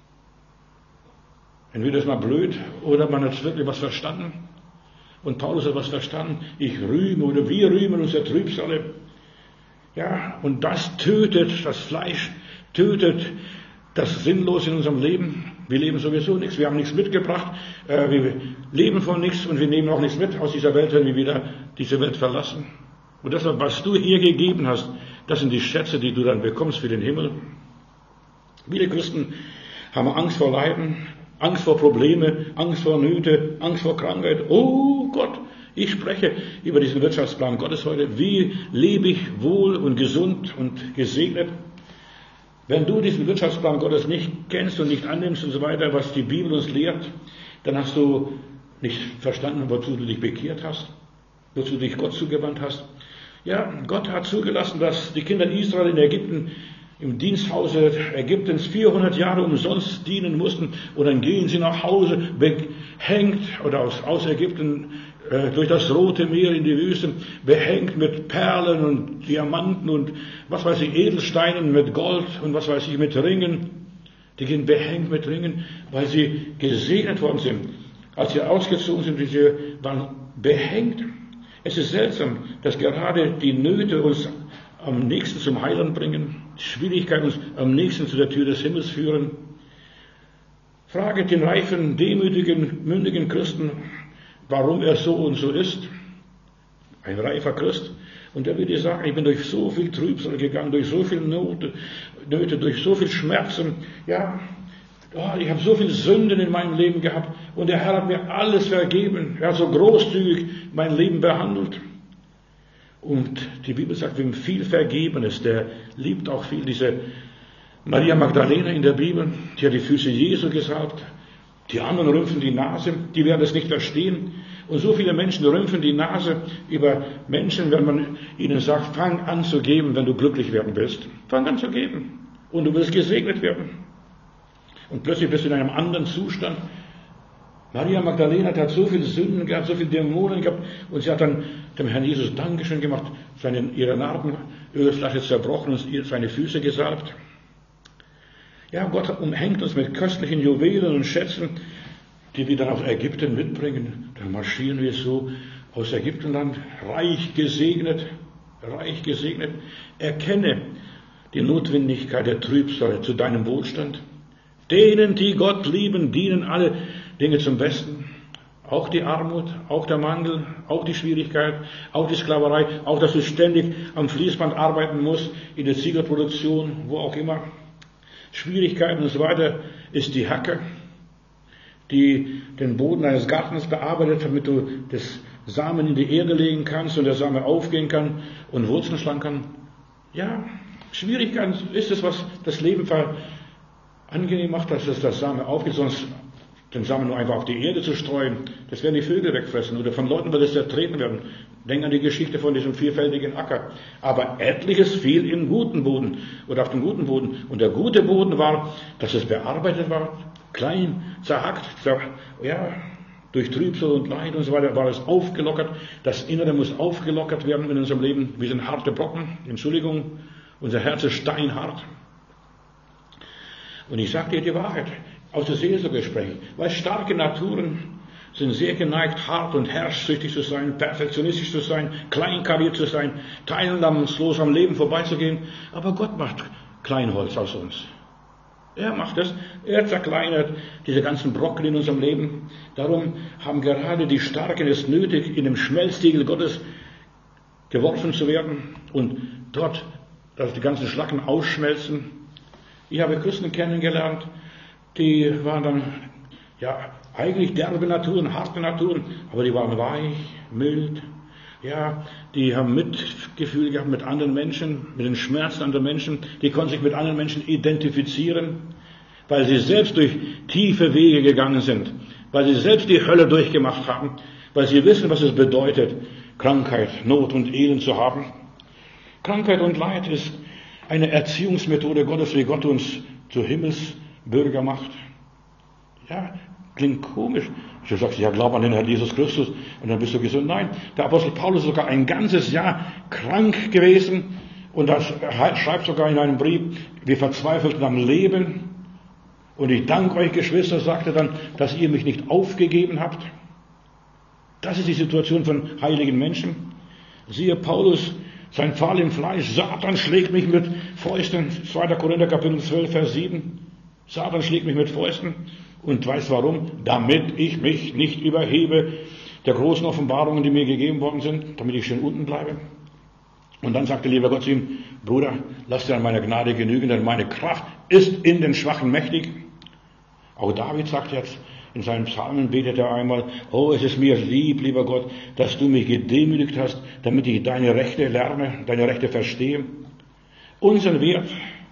Entweder ist man blöd oder man hat wirklich was verstanden. Und Paulus hat was verstanden. Ich rühme oder wir rühmen uns der Trübsale. Ja, und das tötet das Fleisch, tötet das Sinnlose in unserem Leben. Wir leben sowieso nichts, wir haben nichts mitgebracht, äh, wir leben von nichts und wir nehmen auch nichts mit aus dieser Welt, wenn wir wieder diese Welt verlassen. Und das, was du hier gegeben hast, das sind die Schätze, die du dann bekommst für den Himmel. Viele Christen haben Angst vor Leiden, Angst vor Probleme, Angst vor Nöte, Angst vor Krankheit. Oh Gott, ich spreche über diesen Wirtschaftsplan Gottes heute. Wie lebe ich wohl und gesund und gesegnet? Wenn du diesen Wirtschaftsplan Gottes nicht kennst und nicht annimmst und so weiter, was die Bibel uns lehrt, dann hast du nicht verstanden, wozu du dich bekehrt hast, wozu du dich Gott zugewandt hast. Ja, Gott hat zugelassen, dass die Kinder Israel in Ägypten im Diensthause Ägyptens vierhundert Jahre umsonst dienen mussten und dann gehen sie nach Hause, behängt oder aus, aus Ägypten äh, durch das Rote Meer in die Wüste, behängt mit Perlen und Diamanten und was weiß ich, Edelsteinen mit Gold und was weiß ich, mit Ringen. Die gehen behängt mit Ringen, weil sie gesegnet worden sind. Als sie ausgezogen sind, sie waren behängt. Es ist seltsam, dass gerade die Nöte uns am nächsten zum Heiland bringen, Schwierigkeiten uns am nächsten zu der Tür des Himmels führen. Frage den reifen, demütigen, mündigen Christen, warum er so und so ist. Ein reifer Christ. Und er wird dir sagen, ich bin durch so viel Trübsal gegangen, durch so viel Nöte, Nöte durch so viel Schmerzen. Ja, oh, ich habe so viel Sünden in meinem Leben gehabt und der Herr hat mir alles vergeben. Er hat so großzügig mein Leben behandelt. Und die Bibel sagt, wem viel vergeben ist, der liebt auch viel. Diese Maria Magdalena in der Bibel, die hat die Füße Jesu gesalbt. Die anderen rümpfen die Nase, die werden es nicht verstehen. Und so viele Menschen rümpfen die Nase über Menschen, wenn man ihnen sagt, fang an zu geben, wenn du glücklich werden willst. Fang an zu geben. Und du wirst gesegnet werden. Und plötzlich bist du in einem anderen Zustand. Maria Magdalena hat so viele Sünden gehabt, so viele Dämonen gehabt und sie hat dann dem Herrn Jesus Dankeschön gemacht, seine, ihre Narbenölflasche zerbrochen und seine Füße gesalbt. Ja, Gott umhängt uns mit köstlichen Juwelen und Schätzen, die wir dann aus Ägypten mitbringen. Dann marschieren wir so aus Ägyptenland, reich gesegnet, reich gesegnet. Erkenne die Notwendigkeit der Trübsal zu deinem Wohlstand. Denen, die Gott lieben, dienen alle Dinge zum Besten. Auch die Armut, auch der Mangel, auch die Schwierigkeit, auch die Sklaverei, auch dass du ständig am Fließband arbeiten musst, in der Ziegelproduktion, wo auch immer. Schwierigkeiten und so weiter ist die Hacke, die den Boden deines Gartens bearbeitet, damit du das Samen in die Erde legen kannst und der Same aufgehen kann und Wurzeln schlagen kann. Ja, Schwierigkeiten ist es, was das Leben angenehm macht, dass es das Same aufgeht, sonst den Samen nur einfach auf die Erde zu streuen, das werden die Vögel wegfressen oder von Leuten wird es zertreten werden. Denk an die Geschichte von diesem vierfältigen Acker. Aber etliches fiel in guten Boden oder auf den guten Boden. Und der gute Boden war, dass es bearbeitet war, klein, zerhackt. Ja, durch Trübsal und Leid und so weiter war es aufgelockert. Das Innere muss aufgelockert werden in unserem Leben. Wir sind harte Brocken, Entschuldigung, unser Herz ist steinhart. Und ich sage dir die Wahrheit, aus der Seelsorge spreche, weil starke Naturen sind sehr geneigt, hart und herrschsüchtig zu sein, perfektionistisch zu sein, kleinkariert zu sein, teilnahmslos am Leben vorbeizugehen. Aber Gott macht Kleinholz aus uns. Er macht es, er zerkleinert diese ganzen Brocken in unserem Leben. Darum haben gerade die Starken es nötig, in dem Schmelztiegel Gottes geworfen zu werden und dort, dass die ganzen Schlacken ausschmelzen. Ich habe Christen kennengelernt, die waren dann, ja, eigentlich derbe Naturen, harte Naturen, aber die waren weich, mild. Ja, die haben Mitgefühl gehabt mit anderen Menschen, mit den Schmerzen anderer Menschen. Die konnten sich mit anderen Menschen identifizieren, weil sie selbst durch tiefe Wege gegangen sind, weil sie selbst die Hölle durchgemacht haben, weil sie wissen, was es bedeutet, Krankheit, Not und Elend zu haben. Krankheit und Leid ist eine Erziehungsmethode Gottes, wie Gott uns zu Himmelsbürger macht. Ja, klingt komisch. Du sagst, ja, glaub an den Herrn Jesus Christus und dann bist du gesund. Nein, der Apostel Paulus ist sogar ein ganzes Jahr krank gewesen und das schreibt sogar in einem Brief, wir verzweifelten am Leben und ich danke euch, Geschwister, sagt er dann, dass ihr mich nicht aufgegeben habt. Das ist die Situation von heiligen Menschen. Siehe Paulus, sein Pfahl im Fleisch, Satan schlägt mich mit Fäusten, zweiter Korinther Kapitel zwölf, Vers sieben. Satan schlägt mich mit Fäusten. Und weiß warum? Damit ich mich nicht überhebe der großen Offenbarungen, die mir gegeben worden sind, damit ich schön unten bleibe. Und dann sagte lieber Gott zu ihm, Bruder, lass dir an meiner Gnade genügen, denn meine Kraft ist in den Schwachen mächtig. Auch David sagt jetzt, in seinen Psalmen betet er einmal, oh, es ist mir lieb, lieber Gott, dass du mich gedemütigt hast, damit ich deine Rechte lerne, deine Rechte verstehe. Unseren Wert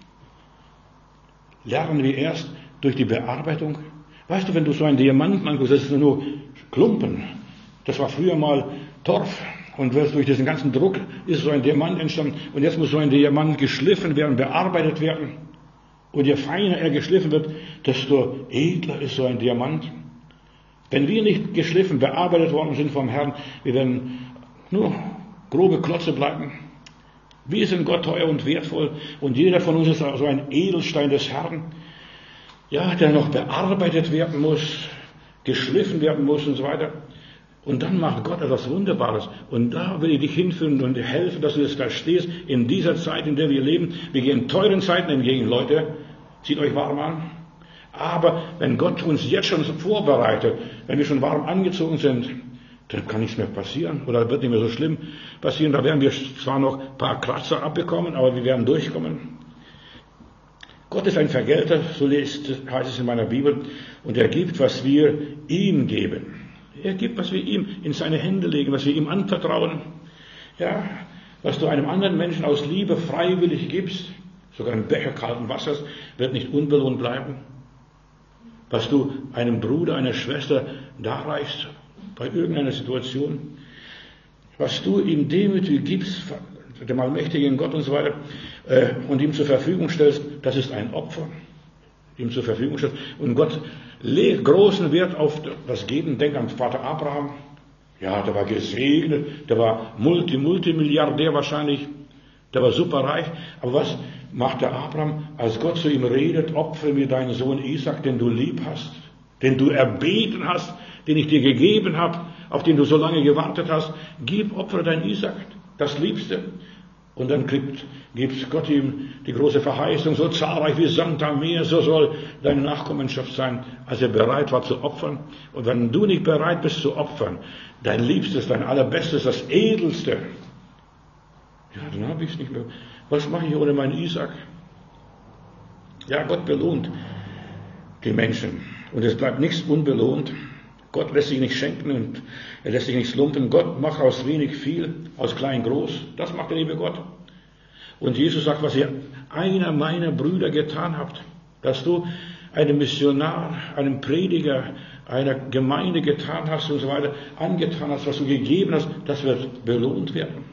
lernen wir erst durch die Bearbeitung. Weißt du, wenn du so einen Diamanten anguckst, das ist nur Klumpen. Das war früher mal Torf. Und durch diesen ganzen Druck ist so ein Diamant entstanden. Und jetzt muss so ein Diamant geschliffen werden, bearbeitet werden. Und je feiner er geschliffen wird, desto edler ist so ein Diamant. Wenn wir nicht geschliffen, bearbeitet worden sind vom Herrn, wir werden nur grobe Klotze bleiben. Wir sind Gott teuer und wertvoll. Und jeder von uns ist so ein Edelstein des Herrn. Ja, der noch bearbeitet werden muss, geschliffen werden muss und so weiter. Und dann macht Gott etwas Wunderbares. Und da will ich dich hinführen und dir helfen, dass du das verstehst in dieser Zeit, in der wir leben. Wir gehen teuren Zeiten entgegen, Leute. Zieht euch warm an. Aber wenn Gott uns jetzt schon vorbereitet, wenn wir schon warm angezogen sind, dann kann nichts mehr passieren. Oder wird nicht mehr so schlimm passieren. Da werden wir zwar noch ein paar Kratzer abbekommen, aber wir werden durchkommen. Gott ist ein Vergelter, so heißt es in meiner Bibel, und er gibt, was wir ihm geben. Er gibt, was wir ihm in seine Hände legen, was wir ihm anvertrauen. Ja, was du einem anderen Menschen aus Liebe freiwillig gibst, sogar ein Becher kalten Wassers, wird nicht unbelohnt bleiben. Was du einem Bruder, einer Schwester darreichst, bei irgendeiner Situation, was du ihm demütig gibst, dem allmächtigen Gott und so weiter, äh, und ihm zur Verfügung stellst, das ist ein Opfer, ihm zur Verfügung stellst. Und Gott legt großen Wert auf das Geben. Denk an Vater Abraham. Ja, der war gesegnet, der war Multi, Multimilliardär wahrscheinlich, der war superreich. Aber was macht der Abraham, als Gott zu ihm redet, opfere mir deinen Sohn Isaac, den du lieb hast, den du erbeten hast, den ich dir gegeben habe, auf den du so lange gewartet hast. Gib, opfere deinen Isaac, das Liebste. Und dann gibt, gibt Gott ihm die große Verheißung, so zahlreich wie Sand am Meer, so soll deine Nachkommenschaft sein, als er bereit war zu opfern. Und wenn du nicht bereit bist zu opfern, dein Liebstes, dein Allerbestes, das Edelste, ja, dann habe ich es nicht mehr. Was mache ich ohne meinen Isaac? Ja, Gott belohnt die Menschen. Und es bleibt nichts unbelohnt. Gott lässt sich nicht schenken und er lässt sich nichts lumpen. Gott macht aus wenig viel, aus klein groß. Das macht der liebe Gott. Und Jesus sagt, was ihr einer meiner Brüder getan habt, dass du einem Missionar, einem Prediger, einer Gemeinde getan hast und so weiter, angetan hast, was du gegeben hast, das wird belohnt werden.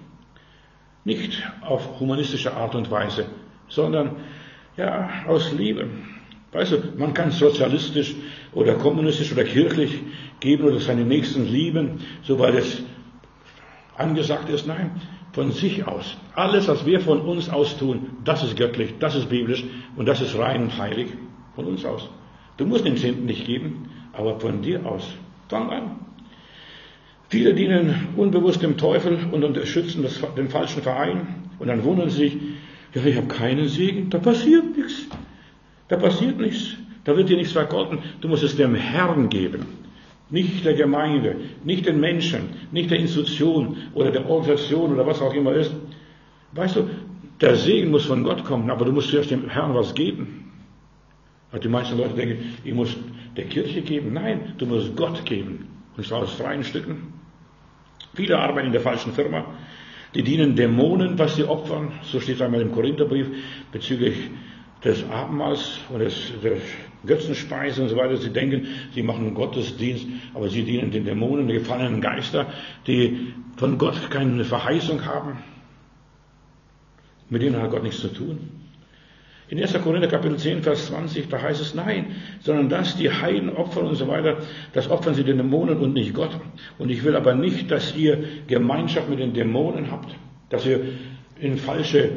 Nicht auf humanistische Art und Weise, sondern ja, aus Liebe. Weißt du, man kann sozialistisch oder kommunistisch oder kirchlich geben oder seine Nächsten lieben, so weil es angesagt ist. Nein, von sich aus. Alles, was wir von uns aus tun, das ist göttlich, das ist biblisch und das ist rein und heilig von uns aus. Du musst den Zehnten nicht geben, aber von dir aus. Fang an. Viele dienen unbewusst dem Teufel und unterstützen das, den falschen Verein und dann wundern sie sich, ja, ich habe keinen Segen, da passiert nichts. Da passiert nichts. Da wird dir nichts vergolten. Du musst es dem Herrn geben. Nicht der Gemeinde, nicht den Menschen, nicht der Institution oder der Organisation oder was auch immer ist. Weißt du, der Segen muss von Gott kommen, aber du musst zuerst dem Herrn was geben. Die meisten Leute denken, ich muss der Kirche geben. Nein, du musst Gott geben. Und zwar aus freien Stücken. Viele arbeiten in der falschen Firma. Die dienen Dämonen, was sie opfern. So steht es einmal im Korintherbrief bezüglich des Abendmahls und des, der Götzenspeise und so weiter. Sie denken, sie machen Gottesdienst, aber sie dienen den Dämonen, den gefallenen Geister, die von Gott keine Verheißung haben. Mit denen hat Gott nichts zu tun. In erster Korinther Kapitel zehn, Vers zwanzig, da heißt es nein, sondern dass die Heiden opfern und so weiter, das opfern sie den Dämonen und nicht Gott. Und ich will aber nicht, dass ihr Gemeinschaft mit den Dämonen habt, dass ihr in falsche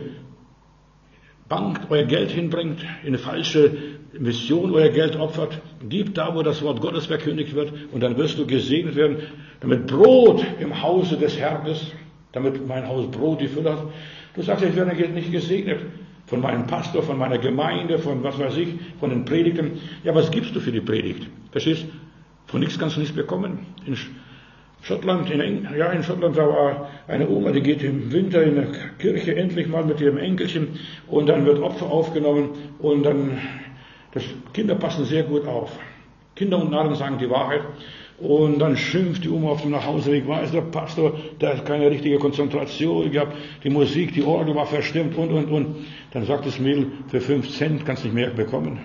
Bank euer Geld hinbringt, in eine falsche Mission euer Geld opfert. Gib da, wo das Wort Gottes verkündigt wird und dann wirst du gesegnet werden, damit Brot im Hause des Herrn ist, damit mein Haus Brot die Fülle hat. Du sagst, ich werde nicht gesegnet von meinem Pastor, von meiner Gemeinde, von was weiß ich, von den Predigten. Ja, was gibst du für die Predigt? Verstehst? Von nichts kannst du nichts bekommen. In Schottland, in, Eng ja, in Schottland, da war eine Oma, die geht im Winter in der Kirche endlich mal mit ihrem Enkelchen und dann wird Opfer aufgenommen und dann, das, Kinder passen sehr gut auf. Kinder und Narren sagen die Wahrheit und dann schimpft die Oma auf dem Nachhauseweg, weiß der Pastor, der hat keine richtige Konzentration gehabt, die Musik, die Orgel war verstimmt und, und, und. Dann sagt das Mädel, für fünf Cent kannst du nicht mehr bekommen.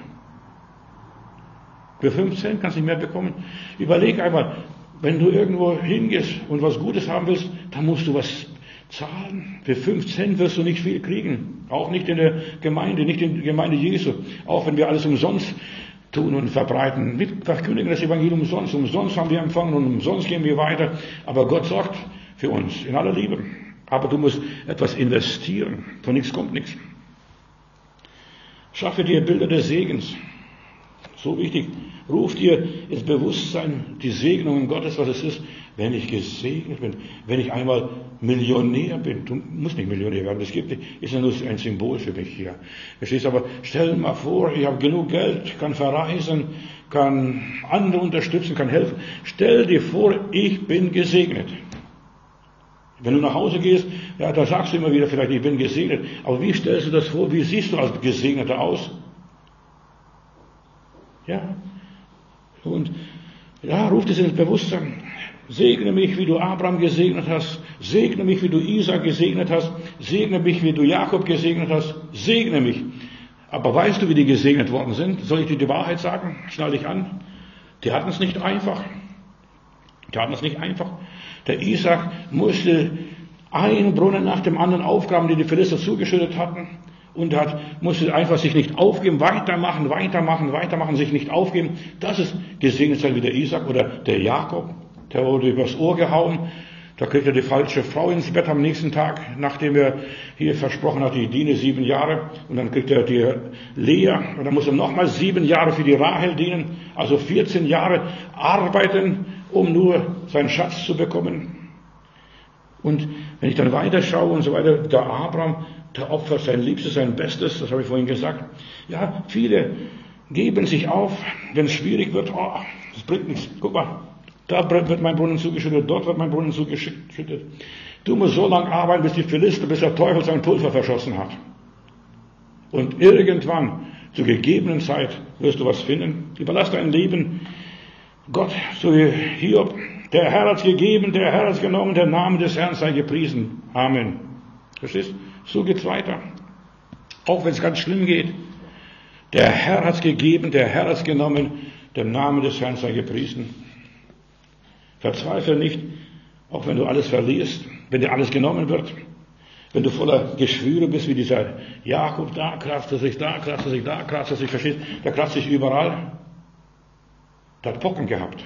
Für fünf Cent kannst du nicht mehr bekommen. Überleg einmal, wenn du irgendwo hingehst und was Gutes haben willst, dann musst du was zahlen. Für fünf Cent wirst du nicht viel kriegen. Auch nicht in der Gemeinde, nicht in der Gemeinde Jesu. Auch wenn wir alles umsonst tun und verbreiten. Wir verkündigen das Evangelium umsonst. Umsonst haben wir empfangen und umsonst gehen wir weiter. Aber Gott sorgt für uns in aller Liebe. Aber du musst etwas investieren. Von nichts kommt nichts. Schaffe dir Bilder des Segens. So wichtig. Ruf dir ins Bewusstsein die Segnungen Gottes, was es ist, wenn ich gesegnet bin, wenn ich einmal Millionär bin. Du musst nicht Millionär werden, das gibt nicht, ist ja nur ein Symbol für mich hier. Verstehst du, aber stell dir mal vor, ich habe genug Geld, kann verreisen, kann andere unterstützen, kann helfen. Stell dir vor, ich bin gesegnet. Wenn du nach Hause gehst, ja, da sagst du immer wieder vielleicht, ich bin gesegnet. Aber wie stellst du das vor? Wie siehst du als Gesegneter aus? Ja. Und ja, ruft es ins Bewusstsein. Segne mich, wie du Abraham gesegnet hast. Segne mich, wie du Isaac gesegnet hast. Segne mich, wie du Jakob gesegnet hast. Segne mich. Aber weißt du, wie die gesegnet worden sind? Soll ich dir die Wahrheit sagen? Schnall dich an. Die hatten es nicht einfach. Die hatten es nicht einfach. Der Isaac musste einen Brunnen nach dem anderen aufgraben, die die Philister zugeschüttet hatten. Und er hat, musste einfach sich nicht aufgeben, weitermachen, weitermachen, weitermachen, sich nicht aufgeben. Das ist gesegnet sein wie der Isaac oder der Jakob. Der wurde übers Ohr gehauen. Da kriegt er die falsche Frau ins Bett am nächsten Tag, nachdem er hier versprochen hat, ich diene sieben Jahre. Und dann kriegt er die Lea. Und dann muss er nochmal sieben Jahre für die Rahel dienen. Also vierzehn Jahre arbeiten, um nur seinen Schatz zu bekommen. Und wenn ich dann weiterschaue und so weiter, der Abraham, der opfert sein Liebstes, sein Bestes, das habe ich vorhin gesagt. Ja, viele geben sich auf, wenn es schwierig wird, oh, das bringt nichts. Guck mal, da wird mein Brunnen zugeschüttet, dort wird mein Brunnen zugeschüttet. Du musst so lange arbeiten, bis die Philister, bis der Teufel sein Pulver verschossen hat. Und irgendwann, zur gegebenen Zeit, wirst du was finden. Überlass dein Leben Gott, so wie Hiob. Der Herr hat's gegeben, der Herr hat's genommen, der Name des Herrn sei gepriesen. Amen. Verstehst? So geht's weiter. Auch wenn es ganz schlimm geht. Der Herr hat's gegeben, der Herr hat's genommen, der Name des Herrn sei gepriesen. Verzweifle nicht, auch wenn du alles verlierst, wenn dir alles genommen wird. Wenn du voller Geschwüre bist, wie dieser Jakob, da kratzt er sich, da kratzt er sich, da kratzt er sich, verstehst, der kratzt sich überall. Der hat Pocken gehabt.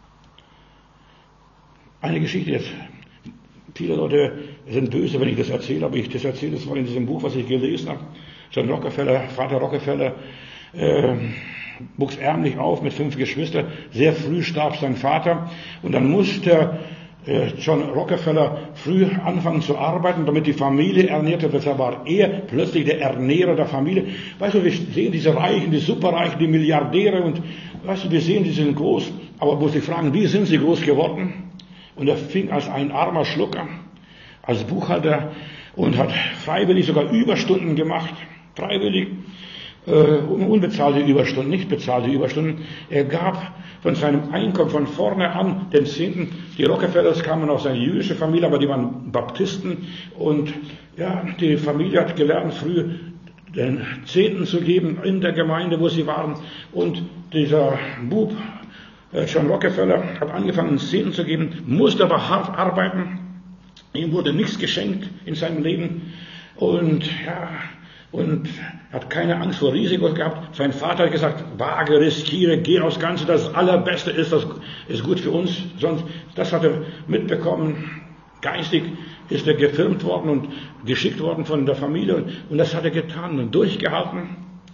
Eine Geschichte jetzt. Viele Leute sind böse, wenn ich das erzähle, aber ich das erzähle, das war in diesem Buch, was ich gelesen habe. John Rockefeller, Vater Rockefeller, äh, wuchs ärmlich auf mit fünf Geschwistern. Sehr früh starb sein Vater und dann musste äh, John Rockefeller früh anfangen zu arbeiten, damit die Familie ernährt wird. Deshalb war er plötzlich der Ernährer der Familie. Weißt du, wir sehen diese Reichen, die Superreichen, die Milliardäre und weißt du, wir sehen, die sind groß, aber muss ich fragen, wie sind sie groß geworden? Und er fing als ein armer Schlucker, als Buchhalter und hat freiwillig sogar Überstunden gemacht, freiwillig, äh, unbezahlte Überstunden, nicht bezahlte Überstunden. Er gab von seinem Einkommen von vorne an den Zehnten. Die Rockefellers kamen aus einer jüdischen Familie, aber die waren Baptisten und ja, die Familie hat gelernt, früh den Zehnten zu geben in der Gemeinde, wo sie waren. Und dieser Bub, John Rockefeller, hat angefangen, einen Zehnten zu geben, musste aber hart arbeiten. Ihm wurde nichts geschenkt in seinem Leben. Und ja, und hat keine Angst vor Risiko gehabt. Sein Vater hat gesagt, wage, riskiere, geh aufs Ganze, das Allerbeste ist, das ist gut für uns. Sonst, das hat er mitbekommen. Geistig ist er gefilmt worden und geschickt worden von der Familie. Und das hat er getan und durchgehalten.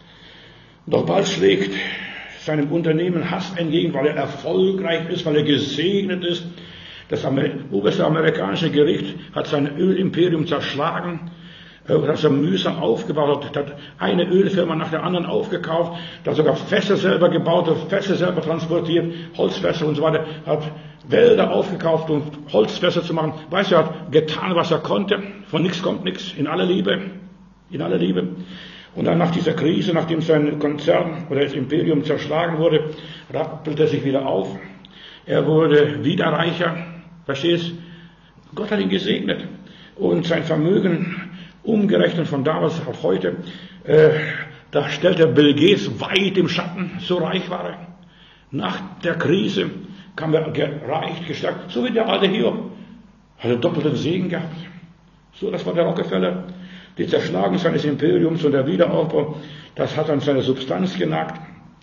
Doch bald schlägt seinem Unternehmen Hass entgegen, weil er erfolgreich ist, weil er gesegnet ist. Das oberste amerikanische Gericht hat sein Ölimperium zerschlagen, das er mühsam aufgebaut hat, hat eine Ölfirma nach der anderen aufgekauft, hat sogar Fässer selber gebaut, Fässer selber transportiert, Holzfässer und so weiter, hat Wälder aufgekauft, um Holzfässer zu machen. Weißt du, er hat getan, was er konnte, von nichts kommt nichts, in aller Liebe, in aller Liebe. Und dann nach dieser Krise, nachdem sein Konzern oder das Imperium zerschlagen wurde, rappelte er sich wieder auf. Er wurde wieder reicher. Verstehst? Gott hat ihn gesegnet. Und sein Vermögen, umgerechnet von damals auf heute, äh, da stellt er Bill Gates weit im Schatten, so reich war er. Nach der Krise kam er gereicht, gestärkt, so wie der alte Hiob. Hat er doppelten Segen gehabt. So, das war der Rockefeller. Die Zerschlagung seines Imperiums und der Wiederaufbau, das hat an seine Substanz genagt.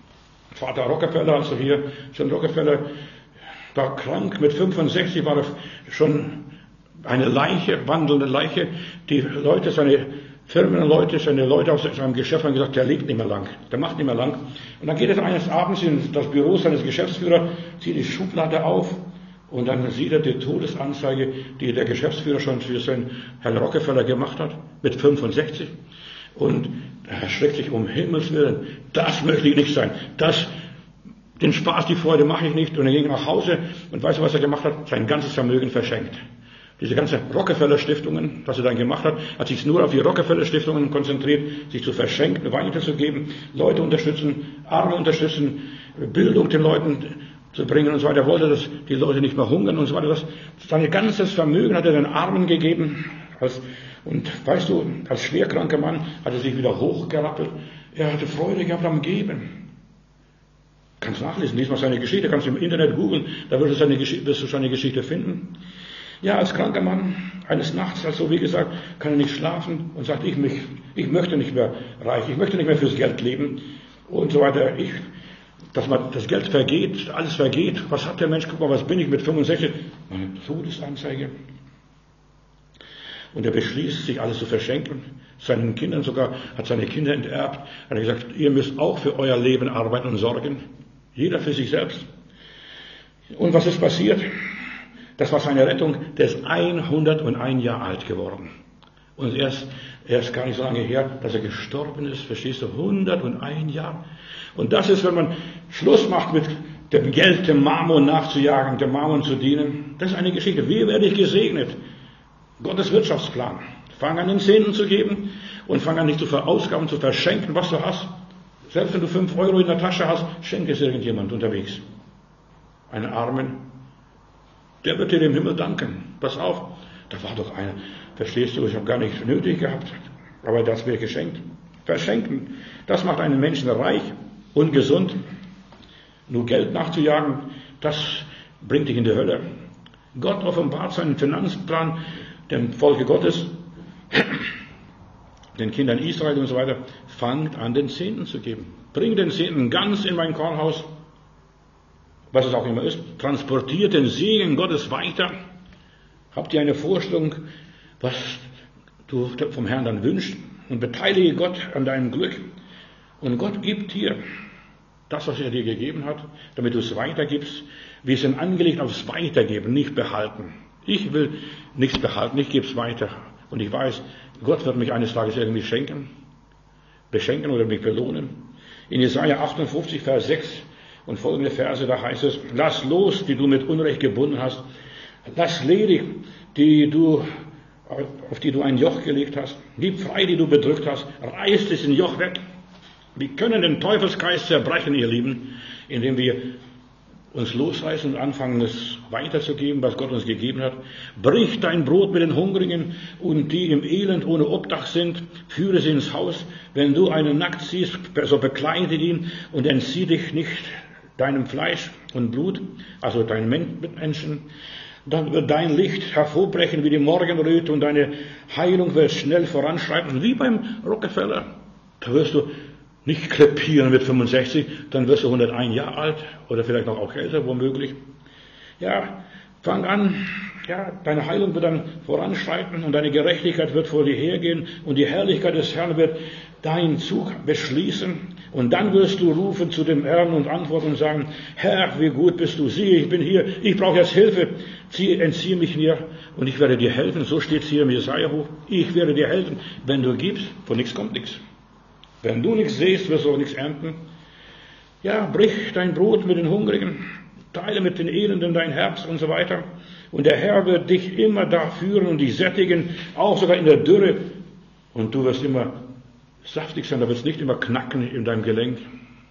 Vater Rockefeller, also hier John Rockefeller, war krank, mit fünfundsechzig war er schon eine Leiche, wandelnde Leiche. Die Leute, seine Firmenleute, seine Leute aus seinem Geschäft haben gesagt, der lebt nicht mehr lang, der macht nicht mehr lang. Und dann geht er eines Abends in das Büro seines Geschäftsführers, zieht die Schublade auf und dann sieht er die Todesanzeige, die der Geschäftsführer schon für seinen Herrn Rockefeller gemacht hat, mit fünfundsechzig. Und er schreckt sich um Himmels Willen, das möchte ich nicht sein, das, den Spaß, die Freude mache ich nicht. Und er ging nach Hause und weißt du, was er gemacht hat? Sein ganzes Vermögen verschenkt. Diese ganze Rockefeller-Stiftungen, was er dann gemacht hat, hat sich nur auf die Rockefeller-Stiftungen konzentriert, sich zu verschenken, weiterzugeben, Leute unterstützen, Arme unterstützen, Bildung den Leuten zu bringen und so weiter. Er wollte, dass die Leute nicht mehr hungern und so weiter. Das, sein ganzes Vermögen hat er den Armen gegeben. Als, und weißt du, als schwerkranker Mann hat er sich wieder hochgerappelt. Er hatte Freude gehabt am Geben. Kannst nachlesen, lies mal seine Geschichte, kannst du im Internet googeln, da wirst du seine, wirst du seine Geschichte finden. Ja, als kranker Mann, eines Nachts, also wie gesagt, kann er nicht schlafen und sagt, ich, mich, ich möchte nicht mehr reich, ich möchte nicht mehr fürs Geld leben und so weiter. Ich, dass man, das Geld vergeht, alles vergeht. Was hat der Mensch? Guck mal, was bin ich mit fünfundsechzig? Meine Todesanzeige. Und er beschließt, sich alles zu verschenken. Seinen Kindern sogar, hat seine Kinder enterbt. Hat er gesagt, ihr müsst auch für euer Leben arbeiten und sorgen. Jeder für sich selbst. Und was ist passiert? Das war seine Rettung. Der ist hunderteins Jahre alt geworden. Und erst, erst gar nicht so lange her, dass er gestorben ist. Verstehst du? hunderteins Jahre. Und das ist, wenn man Schluss macht mit dem Geld, dem Mammon nachzujagen, dem Mammon zu dienen. Das ist eine Geschichte. Wie werde ich gesegnet? Gottes Wirtschaftsplan. Fang an, den Zehnten zu geben und fang an, nicht zu verausgaben, zu verschenken, was du hast. Selbst wenn du fünf Euro in der Tasche hast, schenk es irgendjemand unterwegs. Einen Armen. Der wird dir im Himmel danken. Pass auf. Da war doch einer. Verstehst du, ich habe gar nichts nötig gehabt. Aber das wird geschenkt. Verschenken. Das macht einen Menschen reich und gesund. Nur Geld nachzujagen, das bringt dich in die Hölle. Gott offenbart seinen Finanzplan dem Volke Gottes. den Kindern Israel und so weiter, fangt an, den Zehnten zu geben. Bringt den Zehnten ganz in mein Kornhaus, was es auch immer ist. Transportiert den Segen Gottes weiter. Habt ihr eine Vorstellung, was du vom Herrn dann wünschst? Und beteilige Gott an deinem Glück. Und Gott gibt dir das, was er dir gegeben hat, damit du es weitergibst. Wir sind angelegt aufs Weitergeben, nicht behalten. Ich will nichts behalten, ich gebe es weiter. Und ich weiß, Gott wird mich eines Tages irgendwie schenken, beschenken oder mich belohnen. In Jesaja achtundfünfzig, Vers sechs und folgende Verse, da heißt es, lass los, die du mit Unrecht gebunden hast. Lass ledig, die du, auf die du ein Joch gelegt hast. Gib frei, die du bedrückt hast. Reiß diesen Joch weg. Wir können den Teufelsgeist zerbrechen, ihr Lieben, indem wir uns losreißen und anfangen, es weiterzugeben, was Gott uns gegeben hat. Brich dein Brot mit den Hungrigen und die im Elend ohne Obdach sind, führe sie ins Haus. Wenn du einen nackt siehst, so bekleide ihn und entzieh dich nicht deinem Fleisch und Blut, also deinen Mitmenschen. Dann wird dein Licht hervorbrechen wie die Morgenröte und deine Heilung wird schnell voranschreiten, wie beim Rockefeller. Da wirst du nicht krepieren mit fünfundsechzig, dann wirst du hunderteins Jahre alt oder vielleicht noch auch älter, womöglich. Ja, fang an, ja, deine Heilung wird dann voranschreiten und deine Gerechtigkeit wird vor dir hergehen und die Herrlichkeit des Herrn wird deinen Zug beschließen. Und dann wirst du rufen zu dem Herrn und antworten und sagen, Herr, wie gut bist du, siehe, ich bin hier, ich brauche jetzt Hilfe, Zieh, entziehe mich mir und ich werde dir helfen. So steht es hier im Jesaja-Buch, ich werde dir helfen. Wenn du gibst, von nichts kommt nichts. Wenn du nichts sähst, wirst du auch nichts ernten. Ja, brich dein Brot mit den Hungrigen, teile mit den Elenden dein Herz und so weiter. Und der Herr wird dich immer da führen und dich sättigen, auch sogar in der Dürre. Und du wirst immer saftig sein, da wird es nicht immer knacken in deinem Gelenk,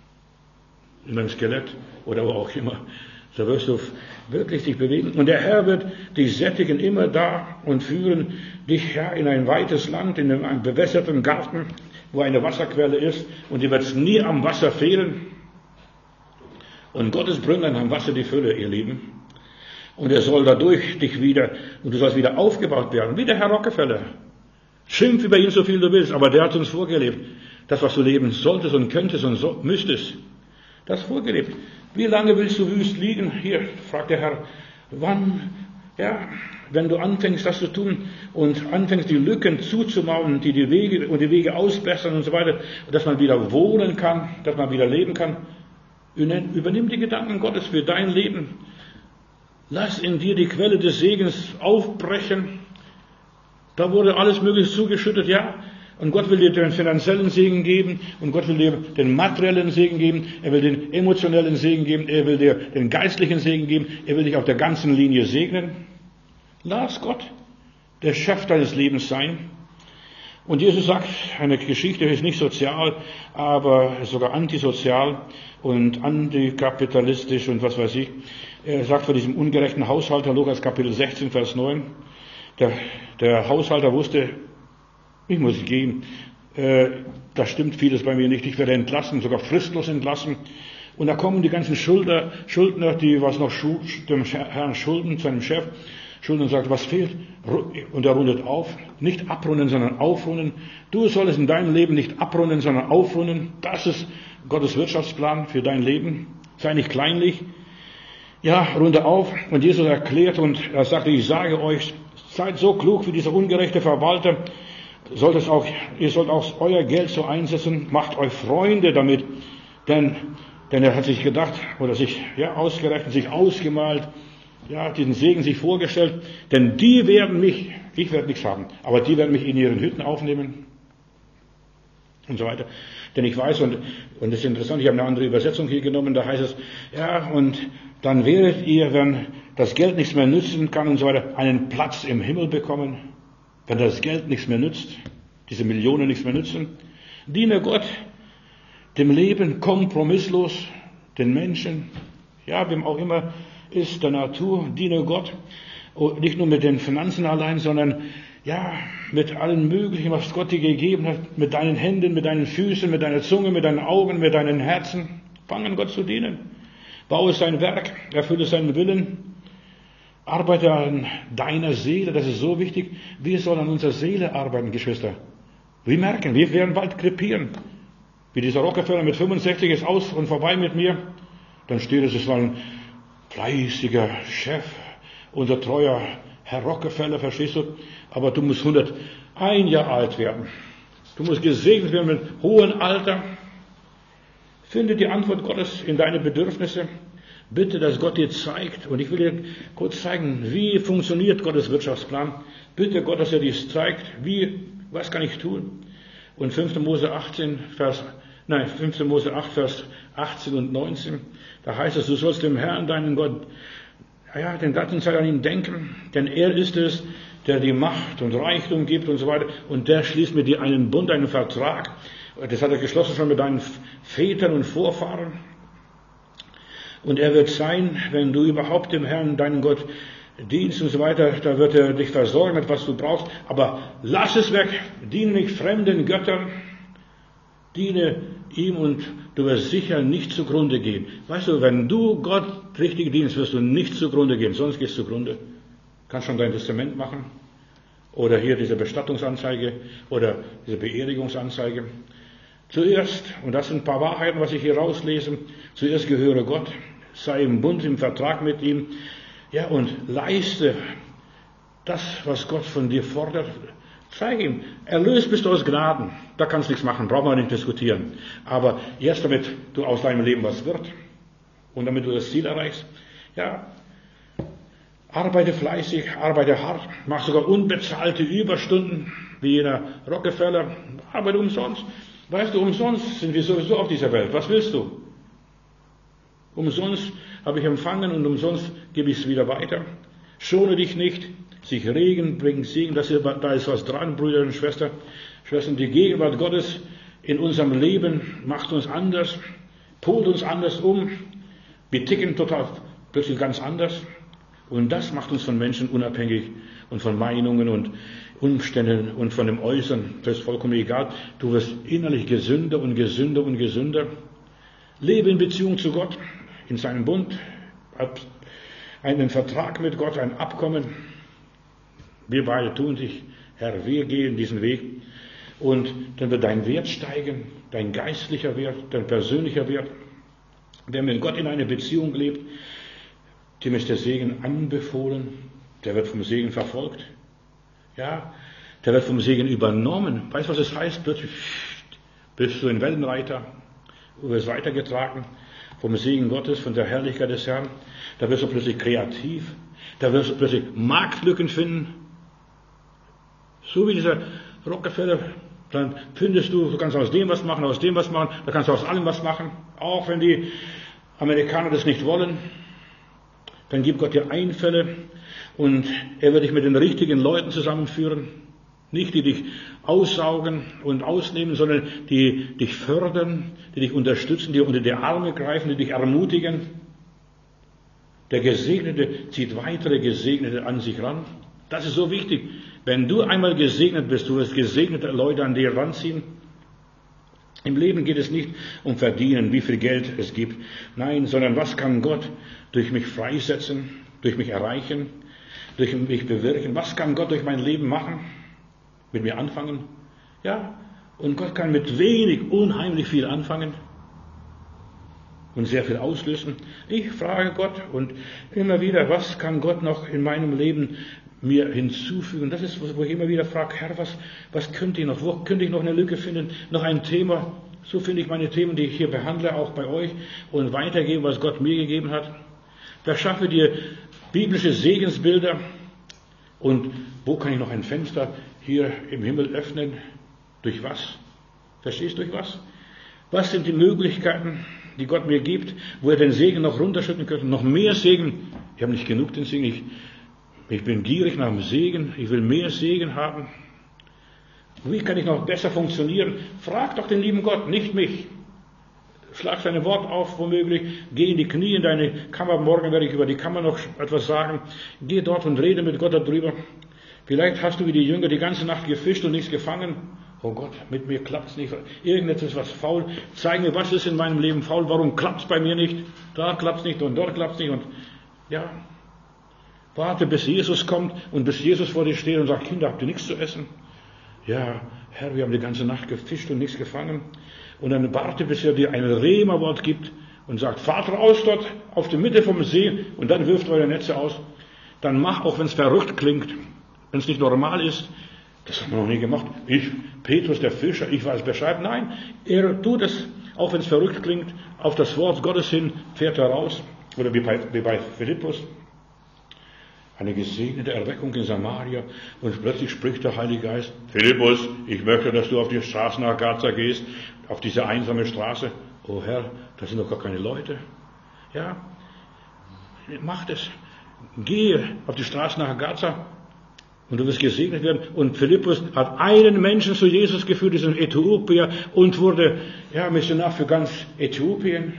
in deinem Skelett oder wo auch immer. Da wirst du wirklich dich bewegen. Und der Herr wird dich sättigen immer da und führen dich ja in ein weites Land, in einen bewässerten Garten, wo eine Wasserquelle ist, und dir wird es nie am Wasser fehlen. Und Gottes Brünnen haben Wasser die Fülle, ihr Lieben. Und er soll dadurch dich wieder, und du sollst wieder aufgebaut werden, wie der Herr Rockefeller. Schimpf über ihn so viel du willst, aber der hat uns vorgelebt. Das, was du leben solltest und könntest und so, müsstest, das vorgelebt. Wie lange willst du wüst liegen? Hier, fragt der Herr, wann, ja, wenn du anfängst, das zu tun und anfängst, die Lücken zuzumauern, die die Wege und die Wege ausbessern und so weiter, dass man wieder wohnen kann, dass man wieder leben kann, übernimm die Gedanken Gottes für dein Leben. Lass in dir die Quelle des Segens aufbrechen. Da wurde alles Mögliche zugeschüttet, ja. Und Gott will dir den finanziellen Segen geben und Gott will dir den materiellen Segen geben, er will den emotionellen Segen geben, er will dir den geistlichen Segen geben, er will dich auf der ganzen Linie segnen. Lass Gott der Chef deines Lebens sein. Und Jesus sagt, eine Geschichte ist nicht sozial, aber sogar antisozial und antikapitalistisch und was weiß ich. Er sagt von diesem ungerechten Haushalter, Lukas Kapitel sechzehn, Vers neun, der, der Haushalter wusste, ich muss gehen, äh, da stimmt vieles bei mir nicht, ich werde entlassen, sogar fristlos entlassen. Und da kommen die ganzen Schuldner, Schuldner, die was noch dem Herrn schulden, seinem Chef, schulden und sagt, was fehlt? Und er rundet auf. Nicht abrunden, sondern aufrunden. Du solltest in deinem Leben nicht abrunden, sondern aufrunden. Das ist Gottes Wirtschaftsplan für dein Leben. Sei nicht kleinlich. Ja, runde auf. Und Jesus erklärt und er sagte, ich sage euch, seid so klug wie dieser ungerechte Verwalter. Sollt es auch, ihr sollt auch euer Geld so einsetzen. Macht euch Freunde damit. Denn, denn er hat sich gedacht oder sich ja, ausgerechnet, sich ausgemalt, ja, diesen Segen sich vorgestellt, denn die werden mich, ich werde nichts haben, aber die werden mich in ihren Hütten aufnehmen und so weiter. Denn ich weiß, und, und das ist interessant, ich habe eine andere Übersetzung hier genommen, da heißt es, ja, und dann werdet ihr, wenn das Geld nichts mehr nützen kann und so weiter, einen Platz im Himmel bekommen, wenn das Geld nichts mehr nützt, diese Millionen nichts mehr nützen. Diene Gott, dem Leben kompromisslos, den Menschen, ja, wem auch immer, ist der Natur, diene Gott, und nicht nur mit den Finanzen allein, sondern ja, mit allem Möglichen, was Gott dir gegeben hat, mit deinen Händen, mit deinen Füßen, mit deiner Zunge, mit deinen Augen, mit deinen Herzen. Fang an, Gott zu dienen. Baue sein Werk, erfülle seinen Willen, arbeite an deiner Seele, das ist so wichtig. Wir sollen an unserer Seele arbeiten, Geschwister. Wir merken, wir werden bald krepieren. Wie dieser Rockefeller mit fünfundsechzig ist aus und vorbei mit mir. Dann steht es, es war ein fleißiger Chef, unser treuer Herr Rockefeller, verstehst du? Aber du musst hunderteins Jahre alt werden. Du musst gesegnet werden mit hohem Alter. Finde die Antwort Gottes in deine Bedürfnisse. Bitte, dass Gott dir zeigt. Und ich will dir kurz zeigen, wie funktioniert Gottes Wirtschaftsplan. Bitte Gott, dass er dir zeigt, wie, was kann ich tun? Und fünfter Mose achtzehn, Vers, nein, fünfter Mose acht, Vers achtzehn und neunzehn, da heißt es, du sollst dem Herrn, deinen Gott, ja, den ganzen Zeit an ihn denken, denn er ist es, der die Macht und Reichtum gibt und so weiter, und der schließt mit dir einen Bund, einen Vertrag. Das hat er geschlossen schon mit deinen Vätern und Vorfahren. Und er wird sein, wenn du überhaupt dem Herrn, deinen Gott, dienst und so weiter, da wird er dich versorgen mit was du brauchst, aber lass es weg, diene nicht fremden Göttern, diene ihm und du wirst sicher nicht zugrunde gehen. Weißt du, wenn du Gott richtig dienst, wirst du nicht zugrunde gehen, sonst gehst du zugrunde. Kannst schon dein Testament machen oder hier diese Bestattungsanzeige oder diese Beerdigungsanzeige. Zuerst, und das sind ein paar Wahrheiten, was ich hier rauslese, zuerst gehöre Gott, sei im Bund, im Vertrag mit ihm, ja, und leiste das, was Gott von dir fordert. Zeig ihm, erlöst bist du aus Gnaden. Da kannst du nichts machen, brauchen wir nicht diskutieren. Aber erst damit du aus deinem Leben was wird und damit du das Ziel erreichst, ja, arbeite fleißig, arbeite hart, mach sogar unbezahlte Überstunden, wie jener Rockefeller, arbeite umsonst. Weißt du, umsonst sind wir sowieso auf dieser Welt. Was willst du? Umsonst habe ich empfangen und umsonst gebe ich es wieder weiter. Schone dich nicht. Sich Regen bringt Segen. Das ist, da ist was dran, Brüder und Schwestern. Schwestern, die Gegenwart Gottes in unserem Leben macht uns anders, polt uns anders um. Wir ticken total plötzlich ganz anders. Und das macht uns von Menschen unabhängig und von Meinungen und Umständen und von dem Äußeren. Das ist vollkommen egal. Du wirst innerlich gesünder und gesünder und gesünder. Lebe in Beziehung zu Gott, in seinem Bund, hab einen Vertrag mit Gott, ein Abkommen. Wir beide tun dich, Herr, wir gehen diesen Weg. Und dann wird dein Wert steigen, dein geistlicher Wert, dein persönlicher Wert. Wer mit Gott in einer Beziehung lebt, dem ist der Segen anbefohlen, der wird vom Segen verfolgt. Ja, der wird vom Segen übernommen. Weißt du, was es heißt? Plötzlich bist du ein Wellenreiter, du wirst weitergetragen vom Segen Gottes, von der Herrlichkeit des Herrn. Da wirst du plötzlich kreativ, da wirst du plötzlich Marktlücken finden. So wie dieser Rockefeller, dann findest du, du kannst aus dem was machen, aus dem was machen, da kannst du aus allem was machen, auch wenn die Amerikaner das nicht wollen. Dann gibt Gott dir Einfälle und er wird dich mit den richtigen Leuten zusammenführen. Nicht die dich aussaugen und ausnehmen, sondern die dich fördern, die dich unterstützen, die unter die Arme greifen, die dich ermutigen. Der Gesegnete zieht weitere Gesegnete an sich ran. Das ist so wichtig. Wenn du einmal gesegnet bist, du wirst gesegnete Leute an dir ranziehen. Im Leben geht es nicht um Verdienen, wie viel Geld es gibt. Nein, sondern was kann Gott durch mich freisetzen, durch mich erreichen, durch mich bewirken? Was kann Gott durch mein Leben machen? Mit mir anfangen? Ja, und Gott kann mit wenig unheimlich viel anfangen und sehr viel auslösen. Ich frage Gott und immer wieder, was kann Gott noch in meinem Leben mir hinzufügen? Das ist, wo ich immer wieder frage, Herr, was, was könnte ich noch? Wo könnte ich noch eine Lücke finden? Noch ein Thema? So finde ich meine Themen, die ich hier behandle, auch bei euch und weitergebe, was Gott mir gegeben hat. Verschaffe dir biblische Segensbilder. Und wo kann ich noch ein Fenster hier im Himmel öffnen? Durch was? Verstehst du, durch was? Was sind die Möglichkeiten, die Gott mir gibt, wo er den Segen noch runterschütten könnte? Noch mehr Segen. Ich habe nicht genug den Segen. Ich, ich bin gierig nach dem Segen. Ich will mehr Segen haben. Wie kann ich noch besser funktionieren? Frag doch den lieben Gott, nicht mich. Schlag sein Wort auf, womöglich. Geh in die Knie in deine Kammer. Morgen werde ich über die Kammer noch etwas sagen. Geh dort und rede mit Gott darüber. Vielleicht hast du wie die Jünger die ganze Nacht gefischt und nichts gefangen. Oh Gott, mit mir klappt's nicht. Irgendetwas ist was faul. Zeig mir, was ist in meinem Leben faul. Warum klappt's bei mir nicht? Da klappt's nicht und dort klappt's nicht. Und ja, warte, bis Jesus kommt und bis Jesus vor dir steht und sagt, Kinder, habt ihr nichts zu essen? Ja, Herr, wir haben die ganze Nacht gefischt und nichts gefangen. Und dann warte, bis er dir ein Rema-Wort gibt und sagt, fahrt raus dort auf die Mitte vom See und dann wirft eure Netze aus. Dann mach, auch wenn es verrückt klingt, wenn es nicht normal ist. Das haben wir noch nie gemacht. Ich, Petrus, der Fischer, ich weiß Bescheid. Nein, er tut es, auch wenn es verrückt klingt, auf das Wort Gottes hin fährt er raus. Oder wie bei, wie bei Philippus. Eine gesegnete Erweckung in Samaria und plötzlich spricht der Heilige Geist, Philippus, ich möchte, dass du auf die Straße nach Gaza gehst, auf diese einsame Straße. Oh Herr, das sind doch gar keine Leute. Ja, mach das. Gehe auf die Straße nach Gaza und du wirst gesegnet werden. Und Philippus hat einen Menschen zu Jesus geführt, diesen Äthiopier, und wurde ja, Missionar für ganz Äthiopien.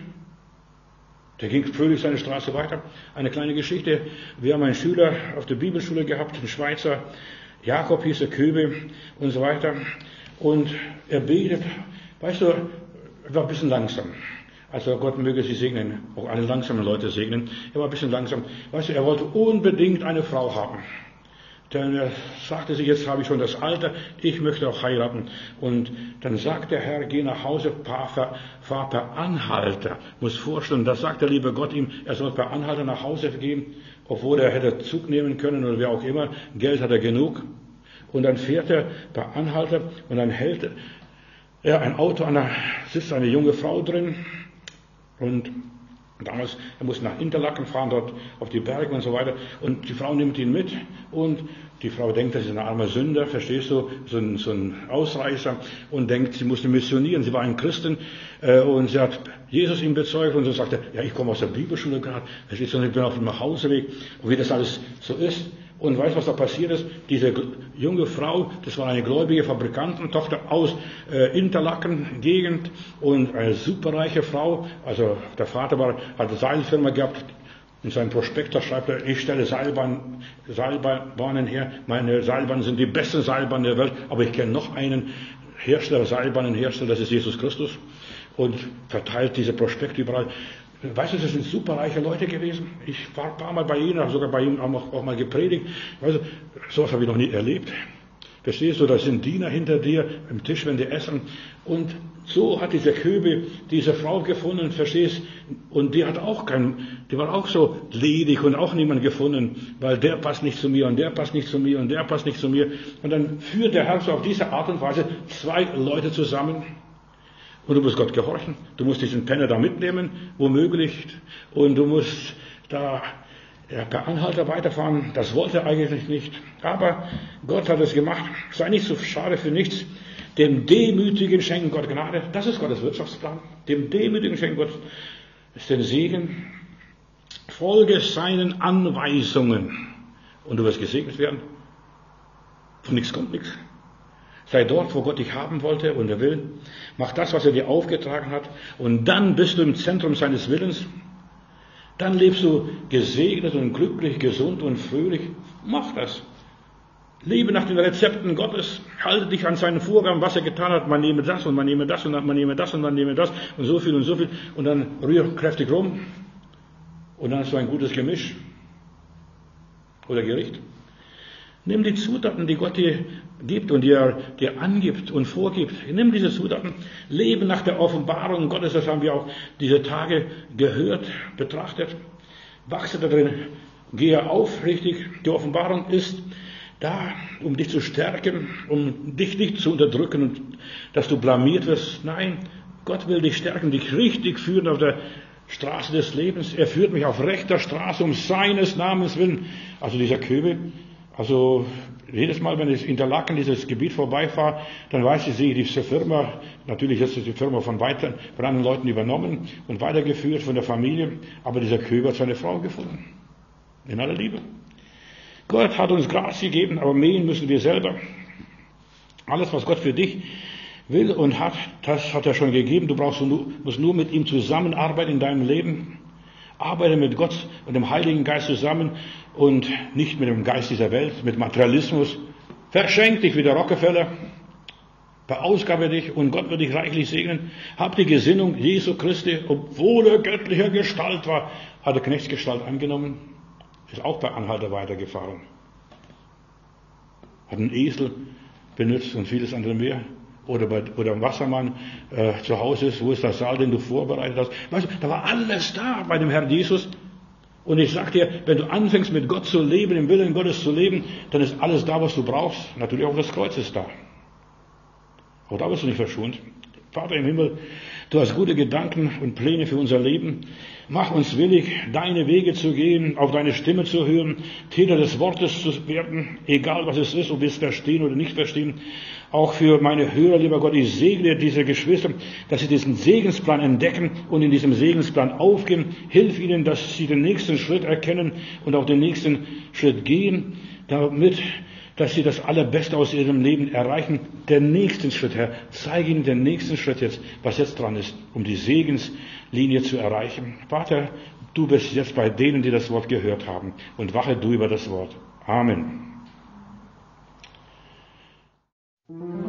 Der ging fröhlich seine Straße weiter. Eine kleine Geschichte. Wir haben einen Schüler auf der Bibelschule gehabt, einen Schweizer. Jakob hieß er, Köbe und so weiter. Und er betet. Weißt du, er war ein bisschen langsam. Also Gott möge sie segnen. Auch alle langsamen Leute segnen. Er war ein bisschen langsam. Weißt du, er wollte unbedingt eine Frau haben. Denn er sagte sich, jetzt habe ich schon das Alter, ich möchte auch heiraten. Und dann sagt der Herr, geh nach Hause, fahr per Anhalter. Muss vorstellen, das sagt der liebe Gott ihm, er soll per Anhalter nach Hause gehen, obwohl er hätte Zug nehmen können oder wer auch immer, Geld hat er genug. Und dann fährt er per Anhalter und dann hält er ein Auto an, da sitzt eine junge Frau drin und damals, er muss nach Interlaken fahren, dort auf die Berge und so weiter. Und die Frau nimmt ihn mit. Und die Frau denkt, das ist ein armer Sünder, verstehst du, so ein, so ein Ausreißer. Und denkt, sie musste missionieren. Sie war ein Christin. Äh, und sie hat Jesus ihm bezeugt. Und so sagte, ja, ich komme aus der Bibelschule gerade. Verstehst du, ich bin auf dem Nachhauseweg. Und wie das alles so ist. Und weißt du, was da passiert ist? Diese junge Frau, das war eine gläubige Fabrikantentochter aus äh, Interlaken-Gegend und eine superreiche Frau. Also der Vater war, hat eine Seilfirma gehabt. In seinem Prospekt schreibt er, ich stelle Seilbahn, Seilbahnen her. Meine Seilbahnen sind die besten Seilbahnen der Welt. Aber ich kenne noch einen Hersteller, Seilbahnenhersteller, das ist Jesus Christus. Und verteilt diese Prospekte überall. Weißt du, das sind superreiche Leute gewesen. Ich war ein paar Mal bei ihnen, habe sogar bei ihnen auch, auch mal gepredigt. Weißt du, sowas habe ich noch nie erlebt. Verstehst du, da sind Diener hinter dir am Tisch, wenn die essen. Und so hat dieser Köbe diese Frau gefunden, verstehst? Und die hat auch keinen, die war auch so ledig und auch niemand gefunden, weil der passt nicht zu mir und der passt nicht zu mir und der passt nicht zu mir. Und dann führt der Herr so auf diese Art und Weise zwei Leute zusammen. Und du musst Gott gehorchen. Du musst diesen Penner da mitnehmen, womöglich. Und du musst da ja, per Anhalter weiterfahren. Das wollte er eigentlich nicht. Aber Gott hat es gemacht. Sei nicht so schade für nichts. Dem Demütigen schenken Gott Gnade. Das ist Gottes Wirtschaftsplan. Dem Demütigen schenken Gott den Segen. Folge seinen Anweisungen. Und du wirst gesegnet werden. Von nichts kommt nichts. Sei dort, wo Gott dich haben wollte und er will. Mach das, was er dir aufgetragen hat. Und dann bist du im Zentrum seines Willens. Dann lebst du gesegnet und glücklich, gesund und fröhlich. Mach das. Lebe nach den Rezepten Gottes. Halte dich an seinen Vorgaben, was er getan hat. Man nehme das und man nehme das und man nehme das und man nehme das und so viel und so viel. Und dann rühr kräftig rum. Und dann hast du ein gutes Gemisch. Oder Gericht. Nimm die Zutaten, die Gott dir gibt und dir, dir angibt und vorgibt. Nimm diese Zutaten. Lebe nach der Offenbarung Gottes. Das haben wir auch diese Tage gehört, betrachtet. Wachse darin. Gehe aufrichtig. Die Offenbarung ist da, um dich zu stärken, um dich nicht zu unterdrücken und dass du blamiert wirst. Nein, Gott will dich stärken, dich richtig führen auf der Straße des Lebens. Er führt mich auf rechter Straße um seines Namens willen. Also dieser Köbe. Also jedes Mal, wenn ich in Interlaken dieses Gebiet vorbeifahre, dann weiß ich, sehe ich diese Firma, natürlich ist die Firma von, weiter, von anderen Leuten übernommen und weitergeführt von der Familie, aber dieser Köber hat seine Frau gefunden. In aller Liebe. Gott hat uns Gras gegeben, aber mähen müssen wir selber. Alles, was Gott für dich will und hat, das hat er schon gegeben. Du brauchst nur, musst nur mit ihm zusammenarbeiten in deinem Leben. Arbeite mit Gott und dem Heiligen Geist zusammen und nicht mit dem Geist dieser Welt, mit Materialismus. Verschenk dich wie der Rockefeller. Verausgabe dich und Gott wird dich reichlich segnen. Hab die Gesinnung Jesu Christi, obwohl er göttlicher Gestalt war, hat er Knechtsgestalt angenommen. Ist auch bei Anhalter weitergefahren. Hat einen Esel benutzt und vieles andere mehr. Oder, bei, oder am Wassermann äh, zu Hause ist, wo ist der Saal, den du vorbereitet hast. Weißt du, da war alles da bei dem Herrn Jesus. Und ich sag dir, wenn du anfängst mit Gott zu leben, im Willen Gottes zu leben, dann ist alles da, was du brauchst. Natürlich auch das Kreuz ist da. Auch da wirst du nicht verschont. Vater im Himmel, du hast gute Gedanken und Pläne für unser Leben. Mach uns willig, deine Wege zu gehen, auf deine Stimme zu hören, Täter des Wortes zu werden, egal was es ist, ob wir es verstehen oder nicht verstehen. Auch für meine Hörer, lieber Gott, ich segne diese Geschwister, dass sie diesen Segensplan entdecken und in diesem Segensplan aufgehen. Hilf ihnen, dass sie den nächsten Schritt erkennen und auch den nächsten Schritt gehen, damit dass sie das Allerbeste aus ihrem Leben erreichen. Den nächsten Schritt, Herr, zeige ihnen den nächsten Schritt jetzt, was jetzt dran ist, um die Segenslinie zu erreichen. Vater, du bist jetzt bei denen, die das Wort gehört haben, und wache du über das Wort. Amen.